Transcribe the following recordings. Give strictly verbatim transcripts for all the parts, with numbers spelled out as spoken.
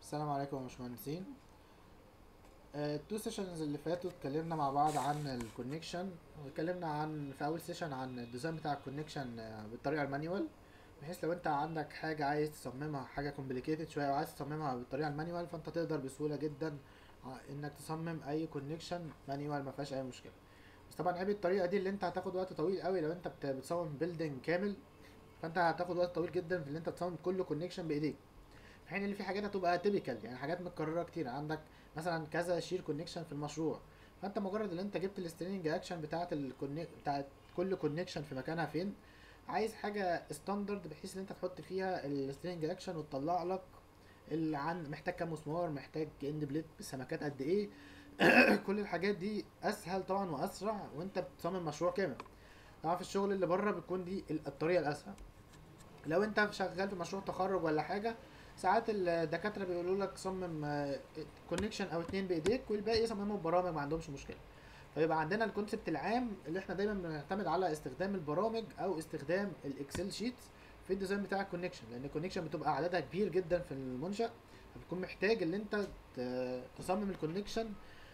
السلام عليكم يا باشمهندسين. آه، التو سيشنز اللي فاتوا اتكلمنا مع بعض عن الكونكشن، واتكلمنا عن في اول سيشن عن الديزاين بتاع الكونكشن آه، بالطريقه المانيوال، بحيث لو انت عندك حاجه عايز تصممها حاجه كومبليكيتد شويه وعايز تصممها بالطريقه المانيوال، فانت تقدر بسهوله جدا ع- انك تصمم اي كونكشن مانيوال ما فيهاش اي مشكله. بس طبعا عيب الطريقه دي اللي انت هتاخد وقت طويل قوي لو انت بت- بتصمم بيلدينج كامل، فانت هتاخد وقت طويل جدا في اللي انت تصمم كل كونكشن بايديك، في حين اللي في حاجات هتبقى تيبيكال، يعني حاجات متكرره كتير عندك، مثلا كذا شير كونكشن في المشروع. فانت مجرد ان انت جبت السترينج اكشن بتاعه الكونكت بتاعه كل كونكشن في مكانها فين، عايز حاجه ستاندرد بحيث ان انت تحط فيها السترينج اكشن وتطلع لك اللي عن محتاج كام مسمار، محتاج اند بليت بسمكات قد ايه. كل الحاجات دي اسهل طبعا واسرع وانت بتصمم مشروع كامل. طبعا في الشغل اللي بره بتكون دي الطريقه الاسهل. لو انت شغال في مشروع تخرج ولا حاجه، ساعات الدكاتره بيقولوا لك صمم كونكشن او اتنين بايديك والباقي صممه ببرامج، ما عندهمش مشكله. فيبقى عندنا الكونسبت العام اللي احنا دايما بنعتمد على استخدام البرامج او استخدام الاكسل شيتس في الديزاين بتاع الكونكشن، لان الكونكشن بتبقى عددها كبير جدا في المنشا، فبتكون محتاج ان انت ت- تصمم الكونكشن،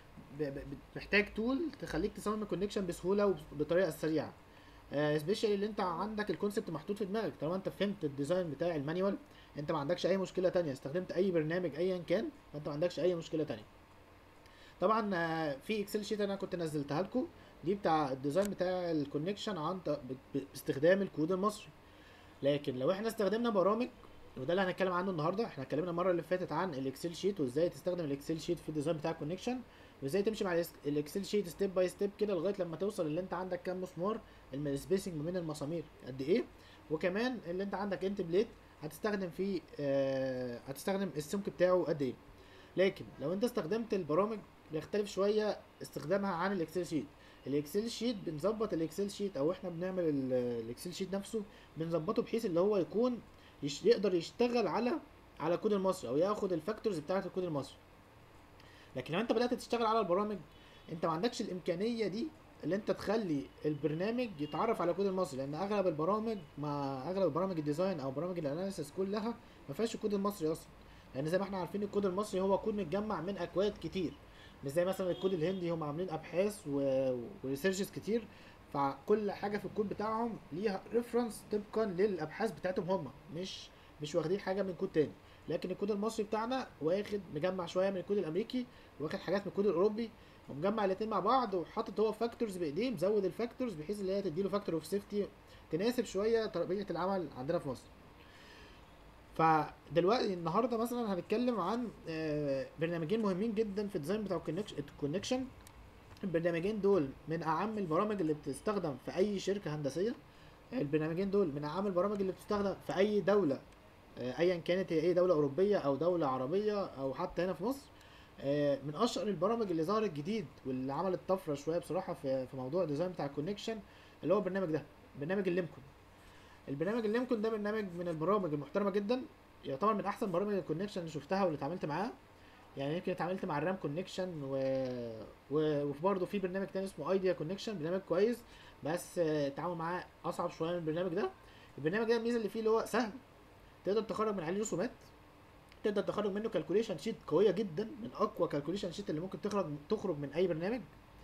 محتاج تول تخليك تصمم الكونكشن بسهوله وبطريقه سريعه. سبيشالي اللي انت عندك الكونسبت محطوط في دماغك، طالما انت فهمت الديزاين بتاع المانيوال، انت ما عندكش اي مشكله تانية، استخدمت اي برنامج ايا كان فانت ما عندكش اي مشكله تانية. طبعا آه، في اكسل شيت انا كنت نزلتها لكم، دي بتاع الديزاين بتاع الكونكشن عن ط- ب- باستخدام الكود المصري. لكن لو احنا استخدمنا برامج، وده اللي هنتكلم عنه النهارده، احنا اتكلمنا المره اللي فاتت عن الاكسل شيت وازاي تستخدم الاكسل شيت في الديزاين بتاع الكونكشن، وازاي تمشي مع الإس- الاكسل شيت ستيب باي ستيب كده لغايه لما توصل اللي انت عندك كام مسمار، السبيسنج ما بين المسامير قد ايه، وكمان اللي انت عندك انت بليت هتستخدم فيه آه هتستخدم السمك بتاعه قد ايه. لكن لو انت استخدمت البرامج بيختلف شويه استخدامها عن الاكسل شيت. الاكسل شيت بنظبط الاكسل شيت او احنا بنعمل ال- الاكسل شيت نفسه، بنظبطه بحيث اللي هو يكون يش يقدر يشتغل على على الكود المصري او ياخد الفاكتورز بتاعه الكود المصري. لكن لو انت بدات تشتغل على البرامج، انت ما عندكش الامكانيه دي اللي انت تخلي البرنامج يتعرف على الكود المصري، لان اغلب البرامج، مع اغلب برامج الديزاين او برامج الاناليسيس كلها ما فيهاش الكود المصري اصلا، لان زي ما احنا عارفين الكود المصري هو كود متجمع من اكواد كتير، مش زي مثلا الكود الهندي هم عاملين ابحاث و... وريسيرشز كتير، فكل حاجه في الكود بتاعهم ليها ريفرنس طبقا للابحاث بتاعتهم هم، مش مش واخدين حاجه من كود تاني. لكن الكود المصري بتاعنا واخد مجمع شويه من الكود الامريكي، واخد حاجات من الكود الاوروبي، ومجمع الاتنين مع بعض وحاطط هو فاكتورز بايديه، مزود الفاكتورز بحيث ان هي تديله فاكتور اوف سيفتي تناسب شويه طبيعه العمل عندنا في مصر. فدلوقتي النهارده مثلا هنتكلم عن آه، برنامجين مهمين جدا في الديزاين بتاع الكونكشن. البرنامجين دول من اعم البرامج اللي بتستخدم في اي شركه هندسيه. البرنامجين دول من اعم البرامج اللي بتستخدم في اي دوله، آه، ايا كانت هي ايه، دوله اوروبيه او دوله عربيه او حتى هنا في مصر. آه، من اشهر البرامج اللي ظهرت جديد واللي عملت طفره شويه بصراحه في في موضوع الديزاين بتاع الكونكشن، اللي هو البرنامج ده، برنامج الليمكون. البرنامج الليمكون ده برنامج من البرامج المحترمه جدا، يعتبر من احسن برامج الكونكشن اللي شفتها واللي اتعاملت معاها. يعني يمكن اتعاملت مع الرام كونكشن و... و... وفي برضه في برنامج تاني اسمه ايديا كونكشن، برنامج كويس، بس آه، التعامل معاه اصعب شويه من البرنامج ده. البرنامج ده الميزه اللي فيه اللي هو سهل، تقدر تخرج من عليه رسومات، تقدر تخرج منه كالكوليشن شيت قويه جدا، من اقوى كالكوليشن شيت اللي ممكن تخرج تخرج من اي برنامج.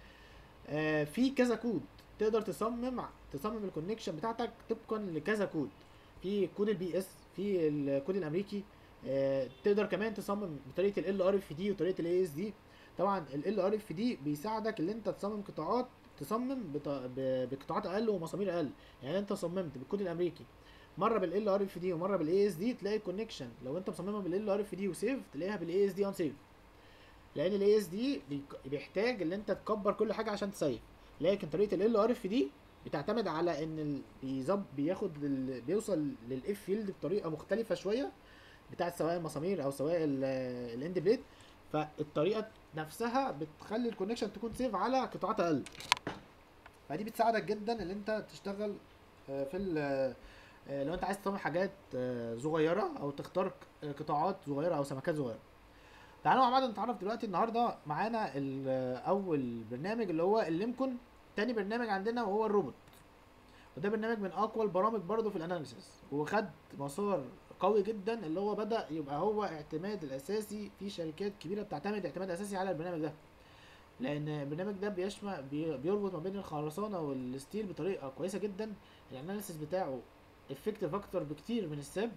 آه في كذا كود، تقدر تصمم تصمم الكونكشن بتاعتك طبقا لكذا كود، في كود البي اس، في الكود الامريكي. آه تقدر كمان تصمم بطريقه ال ار اف دي وطريقه الاي اس دي. طبعا ال ار اف دي بيساعدك ان انت تصمم قطاعات، تصمم بط... ب... بقطاعات اقل ومسامير اقل. يعني انت صممت بالكود الامريكي مره بالال ار اف دي ومره بالاي اس دي، تلاقي الكونكشن لو انت مصممها بالال ار اف دي وسيف تلاقيها بالاي اس دي ان سيف، لان الاي اس دي بيحتاج ان انت تكبر كل حاجه عشان تسيف. لكن طريقه ال ار اف دي بتعتمد على ان ال... بيظب بياخد ال... بيوصل للاف فيلد بطريقه مختلفه شويه، بتاعت سواء المسامير او سواء الاند بليد، فالطريقه نفسها بتخلي الكونكشن تكون سيف على قطاعات اقل. فدي بتساعدك جدا ان انت تشتغل آه، في ال... آه، لو انت عايز تصمم حاجات آه، صغيره او تختار ق- قطاعات صغيره او سمكات صغيره. تعالوا مع بعض نتعرف دلوقتي النهارده معانا ال- اول برنامج اللي هو الليمكون. تاني برنامج عندنا وهو الروبوت، وده برنامج من اقوى البرامج برضه في الاناليسيس، وخد مسار قوي جدا، اللي هو بدا يبقى هو اعتماد الاساسي في شركات كبيره بتعتمد اعتماد اساسي على البرنامج ده، لان البرنامج ده بيشمل بي- بيربط ما بين الخرسانه والستيل بطريقه كويسه جدا. الاناليسيس بتاعه افكتيف اكتر بكتير من الساب.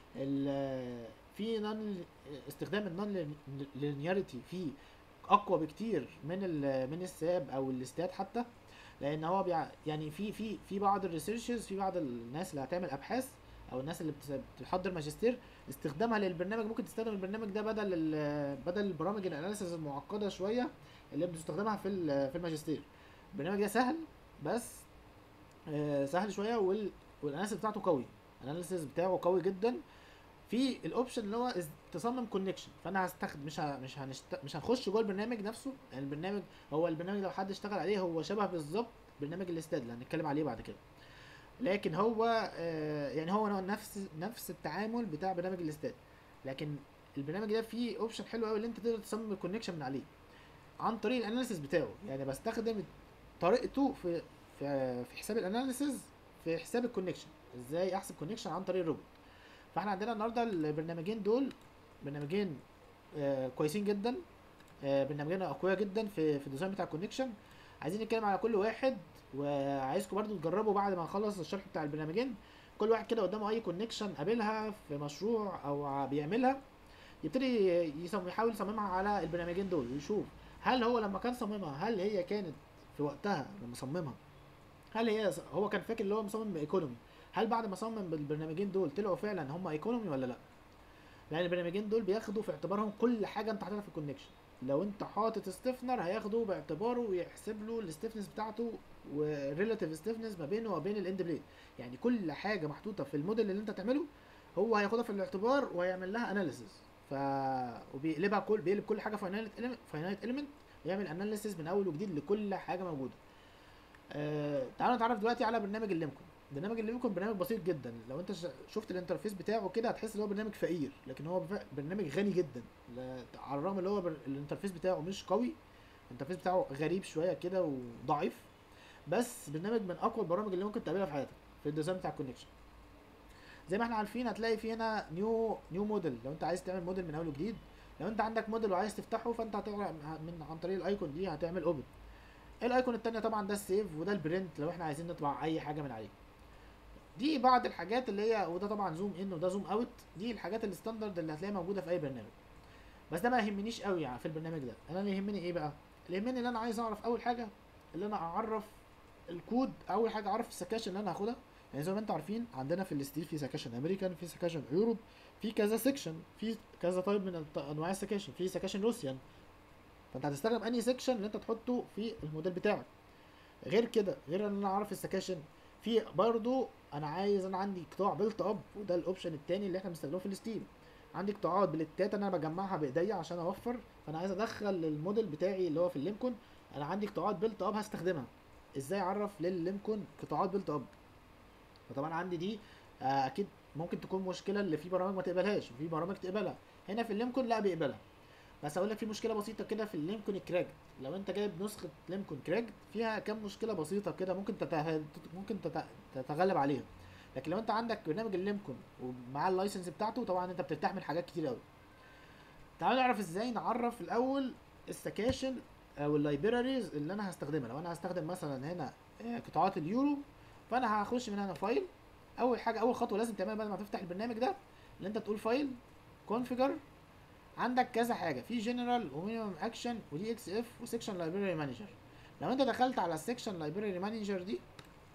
ال- في نون استخدام النون لينياريتي فيه اقوى بكتير من ال من الساب او الاستاد حتى، لان هو بيع يعني في في في بعض الريسيرشز، في بعض الناس اللي هتعمل ابحاث او الناس اللي بت- بتحضر ماجستير، استخدامها للبرنامج ممكن تستخدم البرنامج ده بدل ال- بدل البرامج الاناليسيس المعقده شويه اللي بتستخدمها في ال- في الماجستير. البرنامج ده سهل، بس آه، سهل شويه، وال والاناليسيس بتاعته قوي، الاناليسيس بتاعه قوي جدا. في الاوبشن اللي هو إز- تصمم كونكشن، فانا هستخدم مش ه... مش هنشت... مش هنخش جوه البرنامج نفسه، يعني البرنامج هو البرنامج لو حد اشتغل عليه هو شبه بالظبط برنامج الاستاد اللي هنتكلم عليه بعد كده، لكن هو آه يعني هو نفس نفس التعامل بتاع برنامج الاستاد، لكن البرنامج ده فيه اوبشن حلو قوي اللي انت تقدر تصمم الكونكشن من عليه عن طريق الاناليسيس بتاعه. يعني بستخدم طريقته في في في حساب الاناليسيس، في حساب الكونكشن، ازاي احسب كونكشن عن طريق الروبوت. فاحنا عندنا النهارده البرنامجين دول برنامجين آه كويسين جدا، آه برنامجين اقوياء جدا في في الديزاين بتاع الكونكشن. عايزين نتكلم على كل واحد، وعايزكم برضو تجربوا بعد ما نخلص الشرح بتاع البرنامجين. كل واحد كده قدامه اي كونكشن قابلها في مشروع او بيعملها، يبتدي يصمم يحاول يصممها على البرنامجين دول، ويشوف هل هو لما كان صممها هل هي كانت في وقتها لما صممها، هل هي هو كان فاكر اللي هو مصمم ايكونومي، هل بعد ما صمم بالبرنامجين دول طلعوا فعلا هم ايكونومي ولا لا. لان البرنامجين دول بياخدوا في اعتبارهم كل حاجه انت حاططها في الكونكشن. لو انت حاطط ستيفنر هياخده باعتباره ويحسب له الستيفنس بتاعته والريلاتيف ستيفنس ما بينه وبين الاند بليد، يعني كل حاجه محطوطه في الموديل اللي انت تعمله هو هياخدها في الاعتبار وهيعمل لها اناليسيس. ف وبيقلبها كل بيقلب كل حاجه فاينايت فاينايت اليمنت، ويعمل اناليسيس من اول وجديد لكل حاجه موجوده. آه تعالوا نتعرف دلوقتي على برنامج الليمكون. برنامج الليمكون برنامج بسيط جدا، لو انت ش- شفت الانترفيس بتاعه كده هتحس ان هو برنامج فقير، لكن هو بف- برنامج غني جدا. لا- على الرغم ان هو بر... الانترفيس بتاعه مش قوي، الانترفيس بتاعه غريب شويه كده وضعيف، بس برنامج من اقوى البرامج اللي ممكن تقابلها في حياتك في الديزاين بتاع الكونكشن. زي ما احنا عارفين هتلاقي في هنا نيو نيو موديل لو انت عايز تعمل موديل من اول وجديد. لو انت عندك موديل وعايز تفتحه فانت هتعمل من عن طريق الايكون دي هتعمل اوبن. الايكون التانية طبعا ده السيف، وده البرنت لو احنا عايزين نطبع اي حاجه من عليه. دي بعض الحاجات اللي هي، وده طبعا زوم ان وده زوم اوت، دي الحاجات الستاندرد اللي هتلاقيها موجوده في اي برنامج. بس ده ما يهمنيش قوي يعني في البرنامج ده. انا اللي يهمني ايه بقى؟ اللي يهمني ان انا عايز اعرف اول حاجه اللي انا اعرف الكود، اول حاجه اعرف السكاشن اللي انا هاخدها. يعني زي ما انتم عارفين عندنا في الستيل في سكاشن امريكان، في سكاشن يوروب، في كذا سكشن، في كذا طيب من الط- انواع السكاشن، في سكاشن روسيان. فانت هتستخدم انهي سكشن اللي انت تحطه في الموديل بتاعك. غير كده، غير ان انا اعرف السكاشن، في برضو انا عايز، انا عندي قطاع بيلت اب، وده الاوبشن التاني اللي احنا بنستخدمه في الستيل. عندي قطاعات بلتات انا بجمعها بايديا عشان اوفر، فانا عايز ادخل الموديل بتاعي اللي هو في الليمكون، انا عندي قطاعات بيلت اب هستخدمها. ازاي اعرف للليمكون قطاعات بيلت اب؟ فطبعا عندي دي آه، اكيد ممكن تكون مشكله اللي في برامج ما تقبلهاش وفي برامج تقبلها. هنا في الليمكون لا بيقبلها. بس اقول لك في مشكله بسيطه كده في الليمكون كراك. لو انت جايب نسخه ليمكون كراك فيها كام مشكله بسيطه كده ممكن تته... ممكن تت... تتغلب عليها. لكن لو انت عندك برنامج الليمكون ومعاه اللايسنس بتاعته طبعا انت بترتاح من حاجات كتير قوي. تعالوا نعرف ازاي نعرف الاول السكاشن او اللايبراريز اللي انا هستخدمها. لو انا هستخدم مثلا هنا آه، قطاعات اليورو، فانا هخش من هنا فايل. اول حاجه اول خطوه لازم تعملها بعد ما تفتح البرنامج ده اللي انت تقول فايل كونفيجر. عندك كذا حاجه في جنرال ومينيمم اكشن ودي اكس اف وسكشن لايبراري مانجر. لو انت دخلت على السكشن لايبراري مانجر دي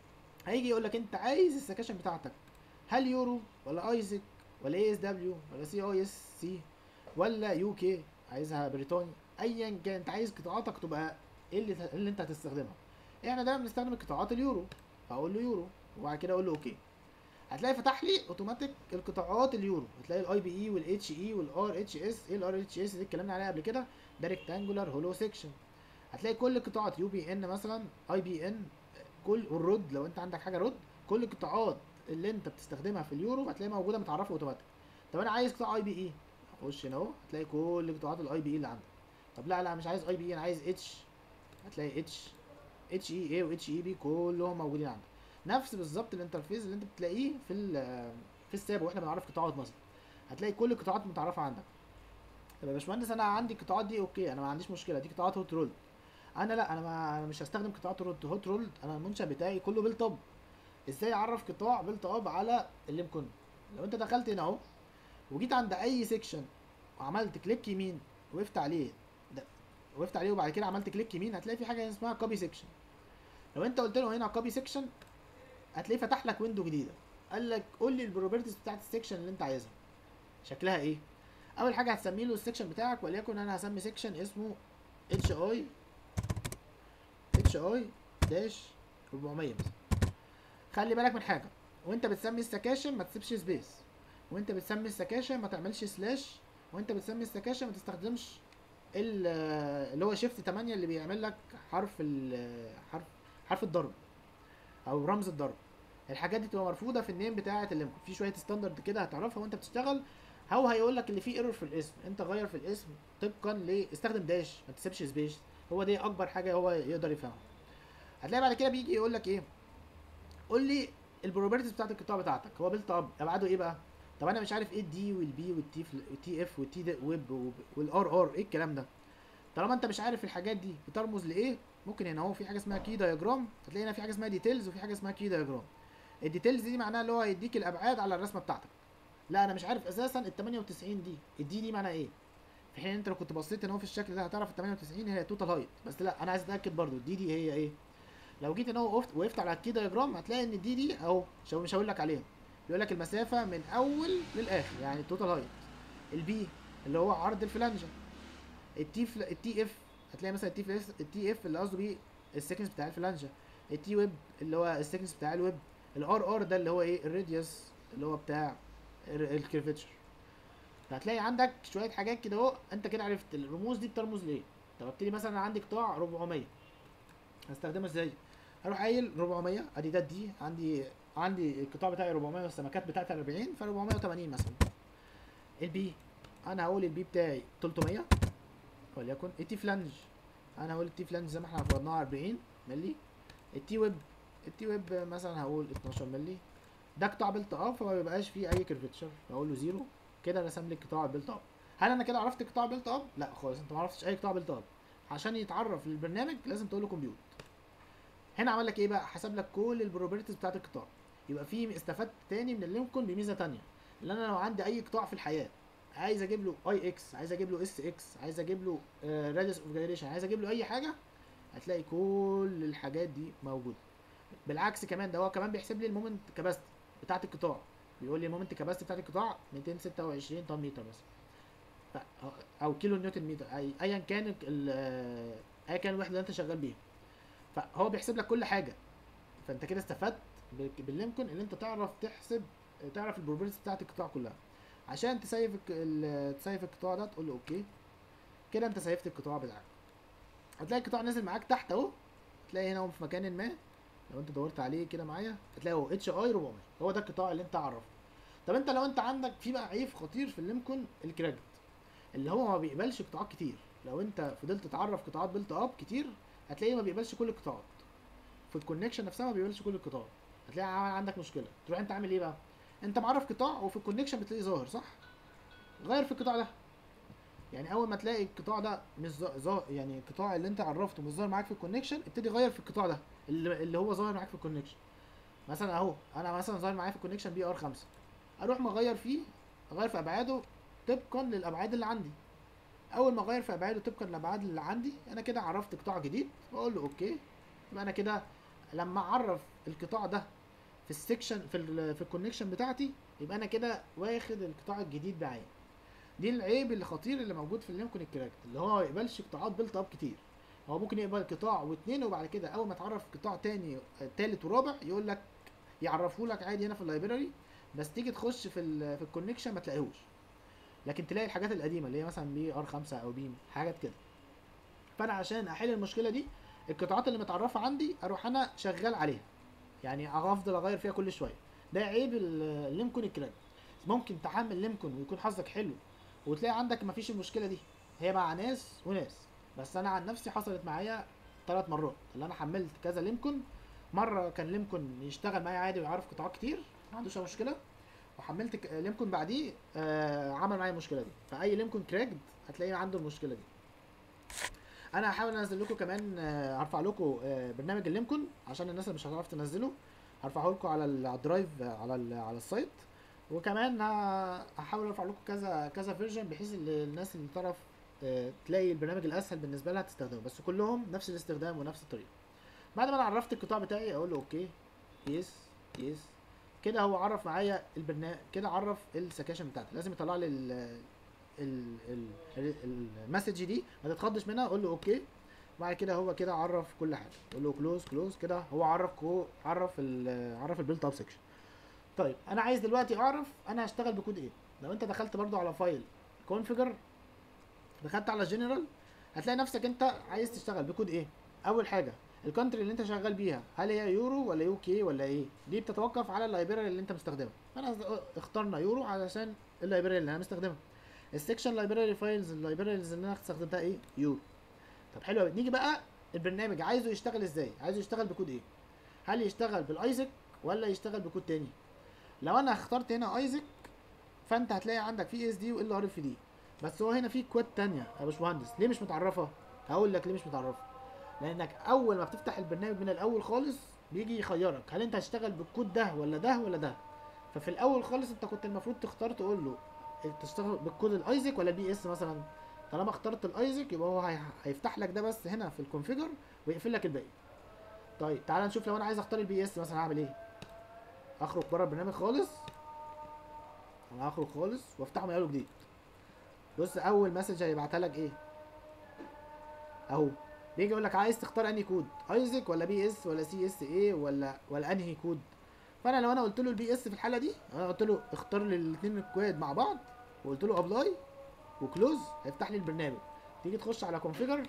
هيجي يقول لك انت عايز السكشن بتاعتك هل يورو ولا ايزك ولا اي اس دبليو ولا سي او اس سي ولا يو كي، عايزها بريطاني. ايا كان انت عايز قطاعاتك تبقى ايه اللي, اللي انت هتستخدمها. احنا دايما بنستخدم القطاعات اليورو، فاقول له يورو وبعد كده اقول له اوكي. هتلاقي فتح لي اوتوماتيك القطاعات اليورو، هتلاقي الاي بي اي والاتش اي والار اتش اس. ايه الار اتش اس دي اتكلمنا عليها قبل كده، ده ريكتانجولار هولو سيكشن. هتلاقي كل قطاعات يو بي ان مثلا، اي بي ان، كل والرود لو انت عندك حاجه رود، كل القطاعات اللي انت بتستخدمها في اليورو هتلاقيها موجوده متعرفه اوتوماتيك. طب انا عايز قطاع اي بي اي، اخش هنا اهو هتلاقي كل قطاعات الاي بي اي اللي عندك. طب لا لا مش عايز اي بي اي انا عايز اتش، هتلاقي اتش اتش اي اي واتش اي بي كلهم موجودين عندك. نفس بالظبط الانترفيس اللي انت بتلاقيه في ال في الساب واحنا بنعرف قطاعات مثلا، هتلاقي كل القطاعات متعرفه عندك. طب يا باشمهندس انا عندي القطاعات دي اوكي، انا ما عنديش مشكله، دي قطاعات هوت رول. انا لا، انا ما انا مش هستخدم قطاعات هوت هوت رول، انا المنشأ بتاعي كله بيلت اب. ازاي اعرف قطاع بيلت اب على الليمكون؟ لو انت دخلت هنا اهو وجيت عند اي سيكشن وعملت كليك يمين، وقفت عليه ده، وقفت عليه وبعد كده عملت كليك يمين، هتلاقي في حاجه اسمها كوبي سيكشن. لو انت قلت له هنا كوبي سيكشن هتلاقيه فتح لك ويندو جديده، قال لك قول لي البروبرتيز بتاعت السيكشن اللي انت عايزها شكلها ايه. اول حاجه هتسمي له السيكشن بتاعك، وليكن انا هسمي سيكشن اسمه اتش اي اتش اي داش أربعمية مثلا. خلي بالك من حاجه، وانت بتسمي السكاشن ما تسيبش سبيس، وانت بتسمي السكاشن ما تعملش سلاش، وانت بتسمي السكاشن ما تستخدمش ال- اللي هو شيفت تمانية اللي بيعمل لك حرف ال حرف حرف الضرب او رمز الضرب. الحاجات دي تبقى مرفوضه في النيم بتاعه الليمكون. في شويه ستاندرد كده هتعرفها وانت بتشتغل. هو هيقول لك اللي فيه ايرور في الاسم، انت غير في الاسم طبقا ل استخدم داش ما تسيبش سبيس. هو دي اكبر حاجه هو يقدر يفهمها. هتلاقي بعد كده بيجي يقول لك ايه، قول لي البروبرتيز بتاعت القطاع بتاعتك. هو بيلت اب ابعاده ايه بقى؟ طب انا مش عارف ايه الدي والبي والتي والتي اف والتي ويب والار ار، ايه الكلام ده؟ طالما انت مش عارف الحاجات دي بترمز لايه، ممكن هنا اهو في حاجه اسمها كي دايجرام، هتلاقي هنا في حاجه اسمها ديتيلز وفي حاجه اسمها كي دايجرام. الديتيلز دي معناها اللي هو هيديك الابعاد على الرسمه بتاعتك. لا انا مش عارف اساسا ال تمانية وتسعين دي الدي دي معناها ايه، في حين انت لو كنت بصيت ان هو في الشكل ده هتعرف ال تمانية وتسعين هي توتال هايت. بس لا انا عايز اتاكد برضو الدي دي هي ايه. لو جيت ان هو وقفت وقفت على الكي دايجرام هتلاقي ان الدي دي اهو، مش هقول لك عليها، بيقول لك المسافه من اول للاخر يعني التوتال هايت. البي اللي هو عرض الفلانجه. التي فل... التي اف هتلاقي مثلا التي اف التي اف اللي قصده بيه السكنس بتاع الفلانجه. التي ويب اللي هو السكنس بتاع الويب. الار ار ده اللي هو ايه الراديوس اللي هو بتاع الكيرفتشر. فهتلاقي عندك شويه حاجات كده اهو، انت كده عرفت الرموز دي بترمز لايه. طب ابتدي مثلا انا عندي قطاع أربعمية، هستخدمه ازاي؟ هروح قايل أربعمية ادي ده دي عندي عندي القطاع بتاعي أربعمية والسمكات بتاعتي أربعين، ف أربعمية وتمانين مثلا. البي انا هقول البي بتاعي تلتمية وليكن. التي فلانج انا هقول التي فلانج زي ما احنا فرضناها أربعين مللي. التي ويب التي ويب مثلا هقول اتناشر مللي. ده قطاع بيلت اب فما بيبقاش فيه اي كيرفتشر، بقول له زيرو. كده رسم لي قطاع بيلت اب. هل انا كده عرفت قطاع بيلت اب؟ لا خالص، انت ما عرفتش اي قطاع بيلت اب. عشان يتعرف للبرنامج لازم تقول له كمبيوت. هنا عمل لك ايه بقى؟ حسب لك كل البروبرتيز بتاعت القطاع. يبقى في استفدت تاني من اللينكولن بميزه تانية، اللي انا لو عندي اي قطاع في الحياه عايز اجيب له اي اكس، عايز اجيب له اس اكس، عايز اجيب له راديوس اوف جايريشن، عايز اجيب له اي حاجه، هتلاقي كل الحاجات دي موجوده. بالعكس كمان ده هو كمان بيحسب لي المومنت كاباسيتي بتاعت القطاع. بيقول لي المومنت كاباسيتي بتاعت القطاع ميتين وستة وعشرين طن متر مثلا، او كيلو نيوتن متر، اي ايا كان ايا كان الوحده اللي انت شغال بيها. فهو بيحسب لك كل حاجه. فانت كده استفدت باللينكولن ان انت تعرف تحسب، تعرف البروبرتيز بتاعت القطاع كلها. عشان تسيف تسيف القطاع ده تقول له اوكي. كده انت سيفت القطاع بتاعك. هتلاقي القطاع نازل معاك تحت اهو، هتلاقي هنا في مكان ما، لو انت دورت عليه كده معايا هتلاقي هو اتش اي أربعمية، هو ده القطاع اللي انت عرفته. طب انت لو انت عندك في بقى عيب خطير في اللينكولن، الكراكت، اللي هو ما بيقبلش قطاعات كتير. لو انت فضلت تعرف قطاعات بيلت اب كتير هتلاقيه ما بيقبلش كل القطاعات. في الكونكشن نفسها ما بيقبلش كل القطاعات، هتلاقي عندك مشكله. تروح انت عامل ايه بقى؟ انت معرف قطاع وفي الكونكشن بتلاقيه ظاهر صح، غير في القطاع ده. يعني اول ما تلاقي القطاع ده مش ظاهر، يعني القطاع اللي انت عرفته مش ظاهر معاك في الكونكشن، ابتدي غير في القطاع ده اللي, اللي هو ظاهر معاك في الكونكشن. مثلا اهو انا مثلا ظاهر معايا في الكونكشن بي ار خمسة، اروح مغير فيه، اغير في ابعاده طبقا للابعاد اللي عندي. اول ما اغير في ابعاده طبقا للابعاد اللي عندي انا كده عرفت قطاع جديد، واقول له اوكي. يبقى انا كده لما اعرف القطاع ده في السكشن في ال في الكونكشن بتاعتي، يبقى انا كده واخد القطاع الجديد بعين. دي العيب الخطير اللي موجود في اللينكولن الكراكت، اللي هو ما يقبلش قطاعات بيلت اب كتير. هو ممكن يقبل قطاع واتنين، وبعد كده اول ما تعرف قطاع تاني تالت ورابع يقول لك يعرفه لك عادي هنا في اللايبراري، بس تيجي تخش في ال في الكونكشن ما تلاقيهوش. لكن تلاقي الحاجات القديمه اللي هي مثلا بي ار خمسة او بيم حاجات كده. فانا عشان احل المشكله دي، القطاعات اللي متعرفه عندي اروح انا شغال عليها، يعني افضل اغير فيها كل شويه. ده عيب اللينكولن الكراك. ممكن تحمل لينكولن ويكون حظك حلو وتلاقي عندك مفيش المشكله دي، هي مع ناس وناس. بس انا عن نفسي حصلت معايا ثلاث مرات اللي انا حملت كذا لينكولن. مره كان لينكولن يشتغل معايا عادي ويعرف قطاعات كتير ما عندوش مشكله، وحملت ك- ليمكون بعديه، آه عمل معايا المشكله دي. فاي ليمكون كراكد هتلاقي عنده المشكله دي. انا هحاول انزل لكم كمان، آه، هرفع لكم آه، برنامج الليمكون عشان الناس اللي مش هتعرف تنزله، هرفعه لكم على ال- على الدرايف، آه، على ال- على السايت. وكمان ه- هحاول ارفع لكم كذا كذا فيرجن بحيث ان الناس اللي تعرف آه، تلاقي البرنامج الاسهل بالنسبه لها تستخدمه، بس كلهم نفس الاستخدام ونفس الطريقه. بعد ما انا عرفت القطاع بتاعي اقول له اوكي، يس، يس. كده هو عرف معايا البرنامج، كده عرف السكاشن بتاعتي. لازم يطلع لي ال ال ال المسج دي، ما تتخضش منها، اقول له اوكي. بعد كده هو كده عرف كل حاجه، اقول له كلوز كلوز، كده هو عرف كو عرف ال عرف البيلت اب سيكشن. طيب انا عايز دلوقتي اعرف انا هشتغل بكود ايه. لو انت دخلت برضو على فايل كونفيجر، دخلت على جنرال، هتلاقي نفسك انت عايز تشتغل بكود ايه. اول حاجه الكونتري اللي انت شغال بيها، هل هي يورو ولا يو كي ولا ايه؟ دي بتتوقف على اللايبراري اللي انت مستخدمها. فانا اخترنا يورو علشان اللايبراري اللي انا مستخدمها. السكشن لايبراري فايلز، اللايبراريز اللي انا استخدمتها ايه؟ يورو. طب حلو قوي. نيجي بقى البرنامج عايزه يشتغل ازاي؟ عايزه يشتغل بكود ايه؟ هل يشتغل بالايزك ولا يشتغل بكود تاني؟ لو انا اخترت هنا ايزك، فانت هتلاقي عندك في اس دي وال ار اف دي، بس هو هنا في كواد تانية يا باشمهندس. ليه مش متعرفه؟ هقول لك ليه مش متعرفه. لانك اول ما بتفتح البرنامج من الاول خالص بيجي يخيرك هل انت هتشتغل بالكود ده ولا ده ولا ده. ففي الاول خالص انت كنت المفروض تختار تقول له تشتغل بالكود الايزك ولا البي اس مثلا. طالما اخترت الايزك يبقى هو هي- هيفتح لك ده بس هنا في الكونفيجر ويقفل لك الباقي. طيب تعال نشوف لو انا عايز اختار البي اس مثلا هعمل ايه. اخرج بره البرنامج خالص، انا هخرج خالص وافتحه من اول جديد. بص اول مسج هيبعتها لك ايه اهو، بيجي يقول لك عايز تختار انهي كود، ايزك ولا بي اس ولا سي اس اي ولا ولا انهي كود. فانا لو انا قلت له البي اس في الحاله دي، انا قلت له اختار لي الاثنين الكواد مع بعض وقلت له ابلاي وكلوز، هيفتح لي البرنامج. تيجي تخش على كونفيجر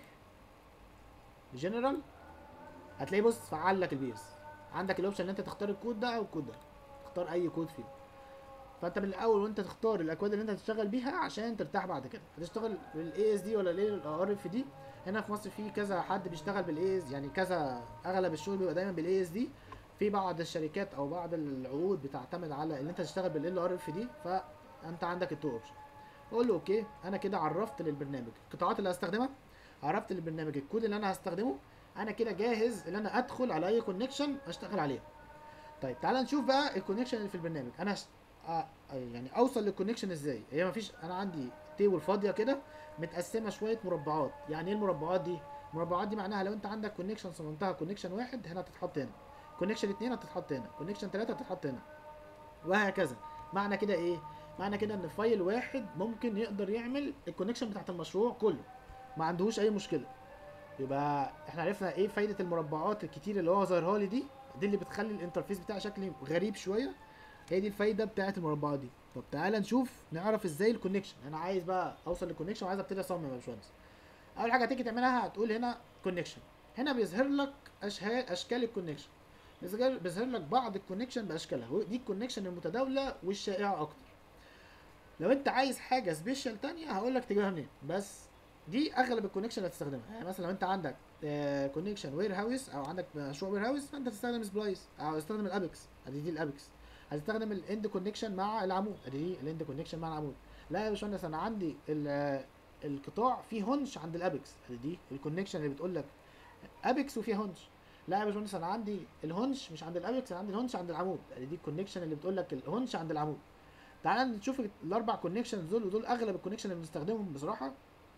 جنرال، هتلاقيه بص فعل لك البي اس. عندك الاوبشن ان انت تختار الكود ده او الكود ده، تختار اي كود فيه. فانت من الاول وانت تختار الاكواد اللي انت هتشتغل بيها عشان ترتاح بعد كده. هتشتغل بالاي اس دي ولا الار اف دي. هنا في مصر في كذا حد بيشتغل بالاي اس، يعني كذا، اغلب الشغل بيبقى دايما بالاي اس دي. في بعض الشركات او بعض العقود بتعتمد على ان انت تشتغل بالال ار اف دي، فانت عندك التو اوبشن. اقول له اوكي. انا كده عرفت للبرنامج القطاعات اللي هستخدمها، عرفت للبرنامج الكود اللي انا هستخدمه. انا كده جاهز ان انا ادخل على اي كونكشن اشتغل عليه. طيب تعال نشوف بقى الكونكشن اللي في البرنامج. انا هش... آه يعني اوصل للكونكشن ازاي. هي مفيش، انا عندي تيبل فاضيه كده متقسمه شويه مربعات. يعني ايه المربعات دي؟ المربعات دي معناها لو انت عندك كونكشن صممتها كونكشن واحد هنا هتتحط هنا، كونكشن اتنين هتتحط هنا، كونكشن تلاته هتتحط هنا، وهكذا. معنى كده ايه؟ معنى كده ان فايل واحد ممكن يقدر يعمل الكونكشن بتاعت المشروع كله، ما عندهوش اي مشكله. يبقى احنا عرفنا ايه فايده المربعات الكتير اللي هو ظاهرها لي دي. دي اللي بتخلي الانترفيس بتاعي شكلي غريب شويه. هي دي الفايده بتاعت المربعات دي. طب تعالى نشوف نعرف ازاي الكونكشن. انا عايز بقى اوصل للكونكشن وعايز ابتدي اصمم يا باشمهندس. اول حاجه هتيجي تعملها هتقول هنا كونكشن. هنا بيظهر لك اشكال اشكال الكونكشن، بيظهر بيظهر لك بعض الكونكشن باشكالها، ودي الكونكشن المتداوله والشائعه اكتر. لو انت عايز حاجه سبيشال تانية هقول لك تجيبها منين، بس دي اغلب الكونكشن اللي هتستخدمها. يعني مثلا لو انت عندك كونكشن وير هاوس او عندك مشروع وير هاوس، فانت تستخدم سبلايس او تستخدم الابيكس، ادي دي الابيكس. هتستخدم الاند كونكشن مع العمود، ادي دي الاند كونكشن مع العمود. لا يا باشمهندس انا عندي ال- آه، القطاع فيه هونش عند الابيكس، ادي دي الكونكشن اللي بتقول لك ابيكس وفيها هونش. لا يا باشمهندس انا عندي الهونش مش عند الابيكس، انا عندي الهونش عند العمود، ادي دي الكونكشن اللي بتقول لك الهونش عند العمود. تعال نشوف الاربع كونكشنز دول، ودول اغلب الكونكشن اللي بنستخدمهم بصراحه.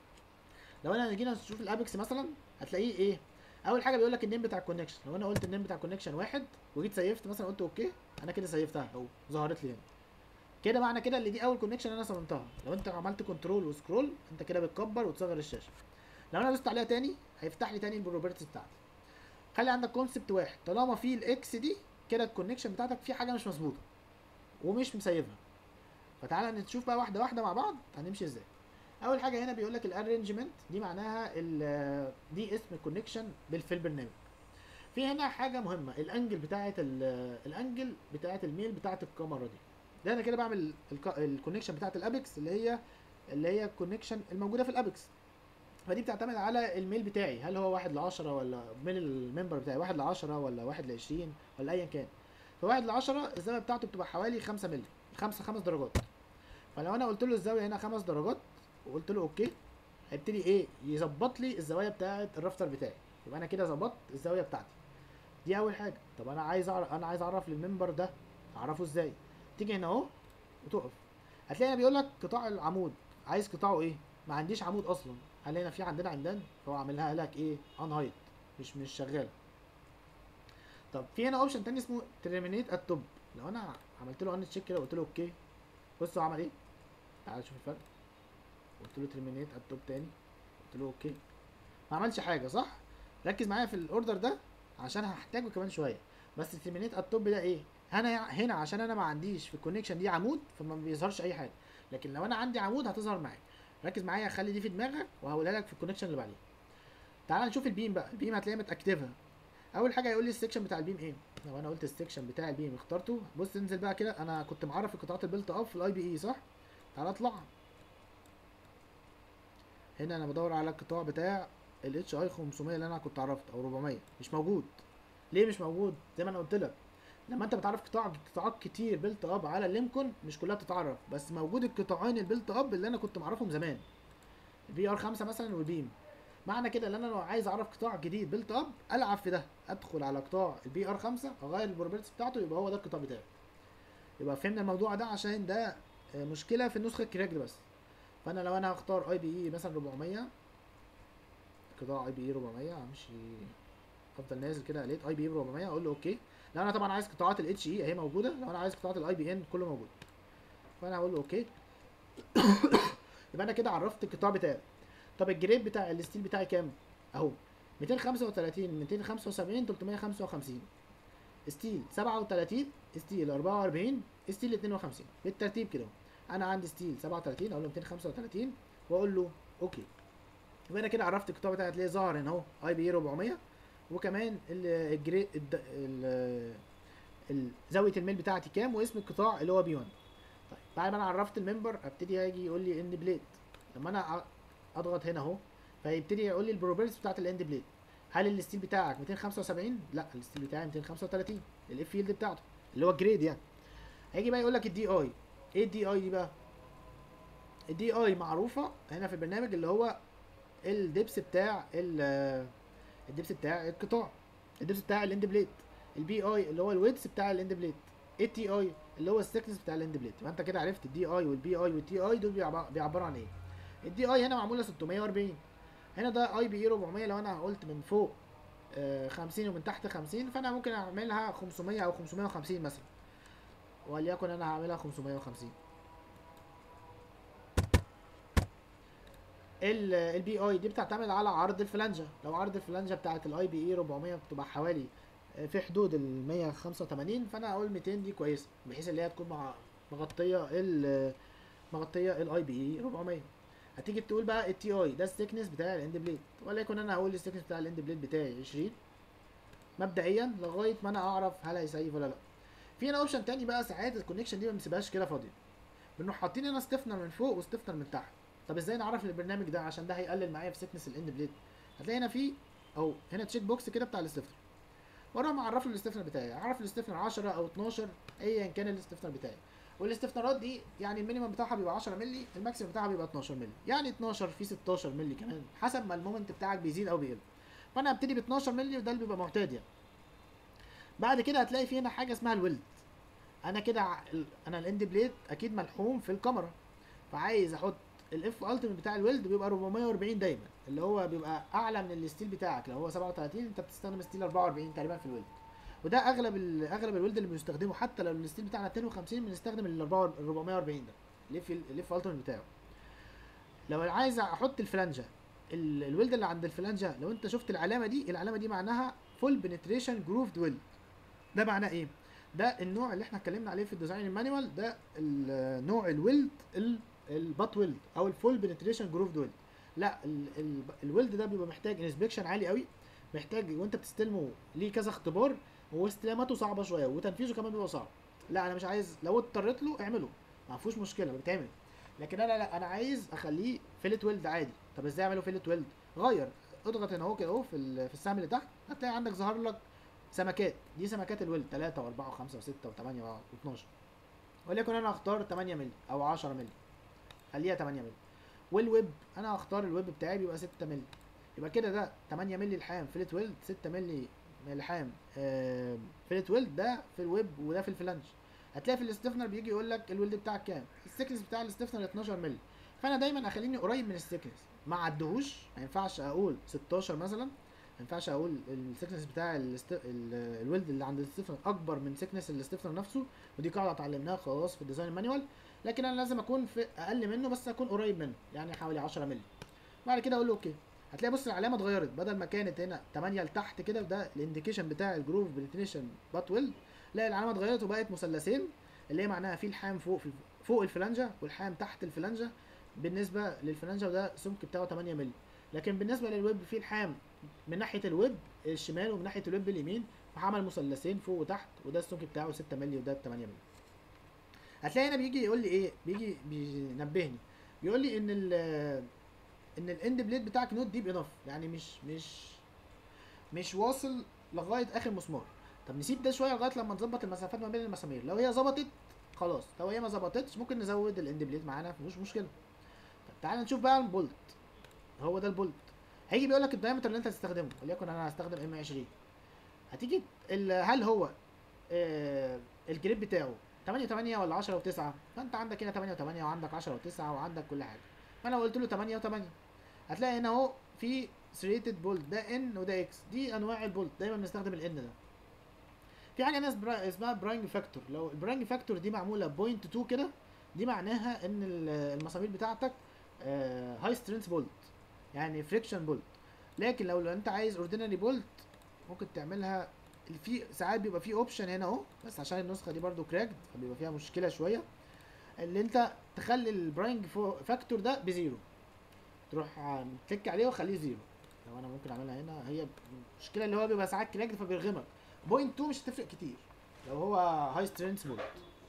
لو انا جينا نشوف الابيكس مثلا هتلاقيه ايه. اول حاجه بيقول لك النيم بتاع الكونكشن. لو انا قلت النيم بتاع الكونكشن واحد وجيت سيفت مثلا قلت اوكي، انا كده سيفتها اهو ظهرت لي هنا. كده معنى كده اللي دي اول كونكشن انا صممتها. لو انت عملت كنترول وسكرول انت كده بتكبر وتصغر الشاشه. لو انا دوست عليها تاني هيفتح لي تاني البروبرتيز بتاعتي. خلي عندك كونسبت واحد، طالما في الاكس دي كده الكونكشن بتاعتك في حاجه مش مظبوطه ومش مسيفها. فتعالى نشوف بقى واحده واحده مع بعض هنمشي ازاي. اول حاجه هنا بيقول لك الارينجمنت، دي معناها ال- دي اسم الكونكشن في البرنامج. في هنا حاجه مهمه، الانجل بتاعه الانجل بتاعه الميل بتاعه الكاميرا دي. ده انا كده بعمل الكونكشن بتاعه الابيكس اللي هي اللي هي الكونكشن الموجوده في الابيكس. فدي بتعتمد على الميل بتاعي، هل هو واحد لعشرة ولا ميل الممبر بتاعي واحد لعشرة ولا واحد لعشرين ولا ايا كان. فواحد لعشرة الزاويه بتاعته بتبقى حوالي خمسة مللي. خمسة خمس درجات. فلو انا قلت له الزاويه هنا خمس درجات وقلت له اوكي، هيبتدي ايه يظبط لي الزوايا بتاعه الرافتر بتاعي. يبقى انا كده ظبطت الزاويه بتاعتي. دي اول حاجه. طب انا عايز أعرف انا عايز اعرف للممبر ده، اعرفه ازاي؟ تيجي هنا اهو وتقف، هتلاقي بيقول لك قطاع العمود، عايز قطاعه ايه؟ ما عنديش عمود اصلا. هل هنا في عندنا عمدان؟ فهو عاملها لك ايه؟ ان هايت، مش مش شغاله. طب في هنا اوبشن تاني اسمه ترمينيت ات توب. لو انا عملت له ان تشيك كده وقلت له اوكي، بص هو عمل ايه؟ تعال شوف الفرق. قلت له ترمينيت ات توب تاني، قلت له اوكي، ما عملش حاجه صح؟ ركز معايا في الاوردر ده عشان هحتاجه كمان شويه. بس الترمينيت ات توب ده ايه؟ انا هنا عشان انا ما عنديش في الكونكشن دي عمود فما بيظهرش اي حاجه، لكن لو انا عندي عمود هتظهر معايا. ركز معايا، خلي دي في دماغك وهقولها لك في الكونكشن اللي بعديه. تعال نشوف البيم بقى. البيم هتلاقيها متاكتفها. اول حاجه هيقول لي السكشن بتاع البيم ايه. لو انا قلت السكشن بتاع البيم اخترته، بص انزل بقى كده. انا كنت معرف قطاعات البيلت اب في الاي بي اي صح؟ تعال اطلع هنا، انا بدور على القطاع بتاع الاتش اي خمسمية اللي انا كنت عرفت، او اربعمية، مش موجود. ليه مش موجود؟ زي ما انا قلت لك، لما انت بتعرف قطاع قطاعات كتير بيلت اب على اللينكولن مش كلها بتتعرف، بس موجود القطاعين البيلت اب اللي انا كنت معرفهم زمان، البي ار خمسة مثلا والبيم. معنى كده ان انا لو عايز اعرف قطاع جديد بيلت اب، العب في ده، ادخل على قطاع البي ار خمسة، اغير البروبرتيز بتاعته، يبقى هو ده القطاع بتاعي. يبقى فهمنا الموضوع ده، عشان ده مشكله في النسخه الكراكد بس. فانا لو انا هختار اي بي اي مثلا اربعمية، قطاع اي بي اي اربعمية، همشي افضل نازل كده، لقيت اي بي اي اربعمية، اقول له اوكي. لو انا طبعا عايز قطاعات الاتش اي اهي موجوده، لو انا عايز قطاعات الاي بي ان كله موجود، فانا هقول له اوكي. يبقى انا كده عرفت القطاع بتاعي. طب الجريد بتاع الستيل بتاعي كام؟ اهو ميتين وخمسة وتلاتين، ميتين وخمسة وسبعين، تلتمية وخمسة وخمسين. ستيل سبعة وتلاتين، ستيل اربعة واربعين، ستيل اتنين وخمسين، بالترتيب كده. انا عندي ستيل سبعة وتلاتين، اقول له ميتين وخمسة وتلاتين واقول له اوكي. يبقى انا كده عرفت القطاع بتاعي. هتلاقيه ظاهر هنا اهو اي بي اي اربعمية، وكمان الجريد زاويه الميل بتاعتي كام، واسم القطاع اللي هو بي واحد. طيب بعد ما انا عرفت الممبر، ابتدي اجي يقول لي اند بليد. لما انا اضغط هنا اهو، فيبتدي يقول لي البروبرتيز بتاعت الاند بليد. هل الستيل بتاعك ميتين وخمسة وسبعين؟ لا، الستيل بتاعي ميتين وخمسة وتلاتين، الاف فيلد بتاعته اللي هو الجريد يعني. هيجي بقى يقول لك الدي اي. ايه الدي اي دي بقى؟ الدي اي معروفه هنا في البرنامج، اللي هو الدبس بتاع الدبس بتاع القطاع، الدبس بتاع الاند بليد. البي اي اللي هو الويدث بتاع الاند بليد. التي اي اللي هو الثيكنس بتاع الاند بليد. يبقى انت كده عرفت الدي اي والبي اي والتي اي دول بيعبروا عن ايه. الدي اي هنا معموله ستمية واربعين، هنا ده اي بي اي اربعمية. لو انا قلت من فوق آه خمسين ومن تحت خمسين، فانا ممكن اعملها خمسمية او خمسمية وخمسين مثلا، وليكن انا هعملها خمسمية وخمسين. البي اي دي بتعتمد على عرض الفلانجه. لو عرض الفلانجه بتاعت الاي بي اي اربعمية بتبقى حوالي في حدود ال مية وخمسة وتمانين، فانا اقول ميتين دي كويسه، بحيث ان هي تكون مع مغطيه ال مغطيه الاي بي اي اربعمية. هتيجي تقول بقى التي اي ده الثيكنس بتاع الاند بليد، وليكن انا هقول الثيكنس بتاع الاند بليد بتاعي عشرين مبدئيا، لغايه ما انا اعرف هل هيسيف ولا لا. في هنا اوبشن تاني بقى، ساعات الكونكشن دي ما بنسيبهاش كده فاضيه، بنروح حاطين هنا ستيفنر من فوق وستيفنر من تحت. طب ازاي نعرف البرنامج ده؟ عشان ده هيقلل معايا في سيكنس الاند بليد. هتلاقي هنا في او هنا تشيك بوكس كده بتاع الاستفنر، واروح معرف له الاستفنر بتاعي. اعرف الاستفنر عشرة او اتناشر ايا كان الاستفنر بتاعي. والاستفنرات دي يعني المينيمم بتاعها بيبقى عشرة مللي، الماكسيمم بتاعها بيبقى اتناشر مللي، يعني اتناشر في ستاشر مللي كمان، حسب ما المومنت بتاعك بيزيد او بيقل. فانا هبتدي ب اتناشر مللي، وده اللي بيبقى معتاد يعني. بعد كده هتلاقي في هنا حاجه اسمها الويلد. انا كده انا الاند بليد اكيد ملحوم في الكاميرا، فعايز احط الاف التيمت بتاع الويلد، بيبقى اربعمية واربعين دايما، اللي هو بيبقى اعلى من الستيل بتاعك. لو هو سبعة وتلاتين انت بتستخدم ستيل اربعة واربعين تقريبا في الويلد، وده اغلب ال اغلب الويلد اللي بنستخدمه. حتى لو الستيل بتاعنا ميتين وخمسين بنستخدم ال اربعمية واربعين ده الاف الاف التيمت بتاعه. لو عايز احط الفلانجه، الويلد اللي عند الفلانجه، لو انت شفت العلامه دي، العلامه دي معناها فول بنتريشن جروفد ويلد. ده معناه ايه؟ ده النوع اللي احنا اتكلمنا عليه في الديزاين المانيوال، ده النوع الويلد البات ويلد او الفول بنتريشن جروفد ويلد. لا، الويلد ده بيبقى محتاج انسبكشن عالي قوي، محتاج وانت بتستلمه ليه كذا اختبار، واستلاماته صعبه شويه، وتنفيذه كمان بيبقى صعب. لا انا مش عايز، لو اضطريت له اعمله ما فيهوش مشكله بيتعمل، لكن انا لا، انا عايز اخليه فيلت ويلد عادي. طب ازاي اعمله فيلت ويلد؟ غير، اضغط هنا اهو كده اهو في في السهم اللي تحت، هتلاقي عندك ظهر لك سمكات، دي سمكات الويلد تلاتة و4 و5 و6 و8 و12. وليكن انا هختار تمانية مللي او عشرة مللي، خليها تمانية مللي. والويب انا هختار الويب بتاعي بيبقى ستة مللي، يبقى كده ده تمانية مللي لحام فيلت ويلد، ستة مللي لحام آه فيلت ويلد، ده في الويب وده في الفلانج. هتلاقي في الاستفنر بيجي يقول لك الويلد بتاعك كام، السكنس بتاع الاستفنر اتناشر مللي، فانا دايما اخليني قريب من السكنس، ما عدهوش، ما ينفعش اقول ستاشر مثلا، ما ينفعش اقول السكنس بتاع الاست... ال- الويلد اللي عند الاستفنر اكبر من سكنس الاستفنر نفسه، ودي قاعده اتعلمناها خلاص في الديزاين مانيوال، لكن انا لازم اكون في اقل منه بس اكون قريب منه، يعني حوالي عشرة مللي. بعد كده اقول له اوكي، هتلاقي بص العلامه اتغيرت، بدل ما كانت هنا تمانية لتحت كده وده الانديكيشن بتاع الجروف بنتريشن بات ويلد، لا العلامه اتغيرت وبقت مثلثين، اللي هي معناها في الحام فوق في فوق الفلانجه والحام تحت الفلانجه. بالنسبه للفلانجه وده السمك بتاعه تمانية مللي، لكن بالنسبه للويب في الحام من ناحيه الويب الشمال ومن ناحيه الويب اليمين، فعمل مثلثين فوق وتحت، وده السمك بتاعه ستة مللي وده تمانية مللي. هتلاقي هنا بيجي يقول لي ايه، بيجي بينبهني بيقول لي ان ال ان الاند بليد بتاعك نوت ديب انف، يعني مش مش مش واصل لغايه اخر مسمار. طب نسيب ده شويه لغايه لما نظبط المسافات ما بين المسامير، لو هي ظبطت خلاص، لو هي ما ظبطتش ممكن نزود الاند بليد معانا مفيش مشكله. طب تعالى نشوف بقى البولت، هو ده البولت. هيجي بيقول لك الدايمتر اللي انت هتستخدمه، وليكن انا هستخدم ام عشرين، هتيجي هل هو آه الجريب بتاعه تمانية و8 ولا عشرة و9، فانت عندك هنا تمانية و8 وعندك عشرة و9 وعندك كل حاجه، فانا قلت له تمانية و8. هتلاقي هنا اهو في سريتد بولت، ده ان وده اكس، دي انواع البولت، دايما بنستخدم الان ده. في حاجه ناس برا... اسمها براينج فاكتور، لو البراينج فاكتور دي معموله بوينت اتنين كده، دي معناها ان المسامير بتاعتك هاي سترينث بولت، يعني فريكشن بولت. لكن لو, لو انت عايز اوردينري بولت ممكن تعملها، في ساعات بيبقى في اوبشن هنا اهو، بس عشان النسخه دي برده كراكد فبيبقى فيها مشكله شويه، اللي انت تخلي البراينج فاكتور ده بزيرو، تروح تكليك عليه وخليه زيرو. لو انا ممكن اعملها هنا، هي المشكله اللي هو بيبقى ساعات كراكد فبيرغمك. بوينت اتنين مش هتفرق كتير لو هو هاي سترينث بولت،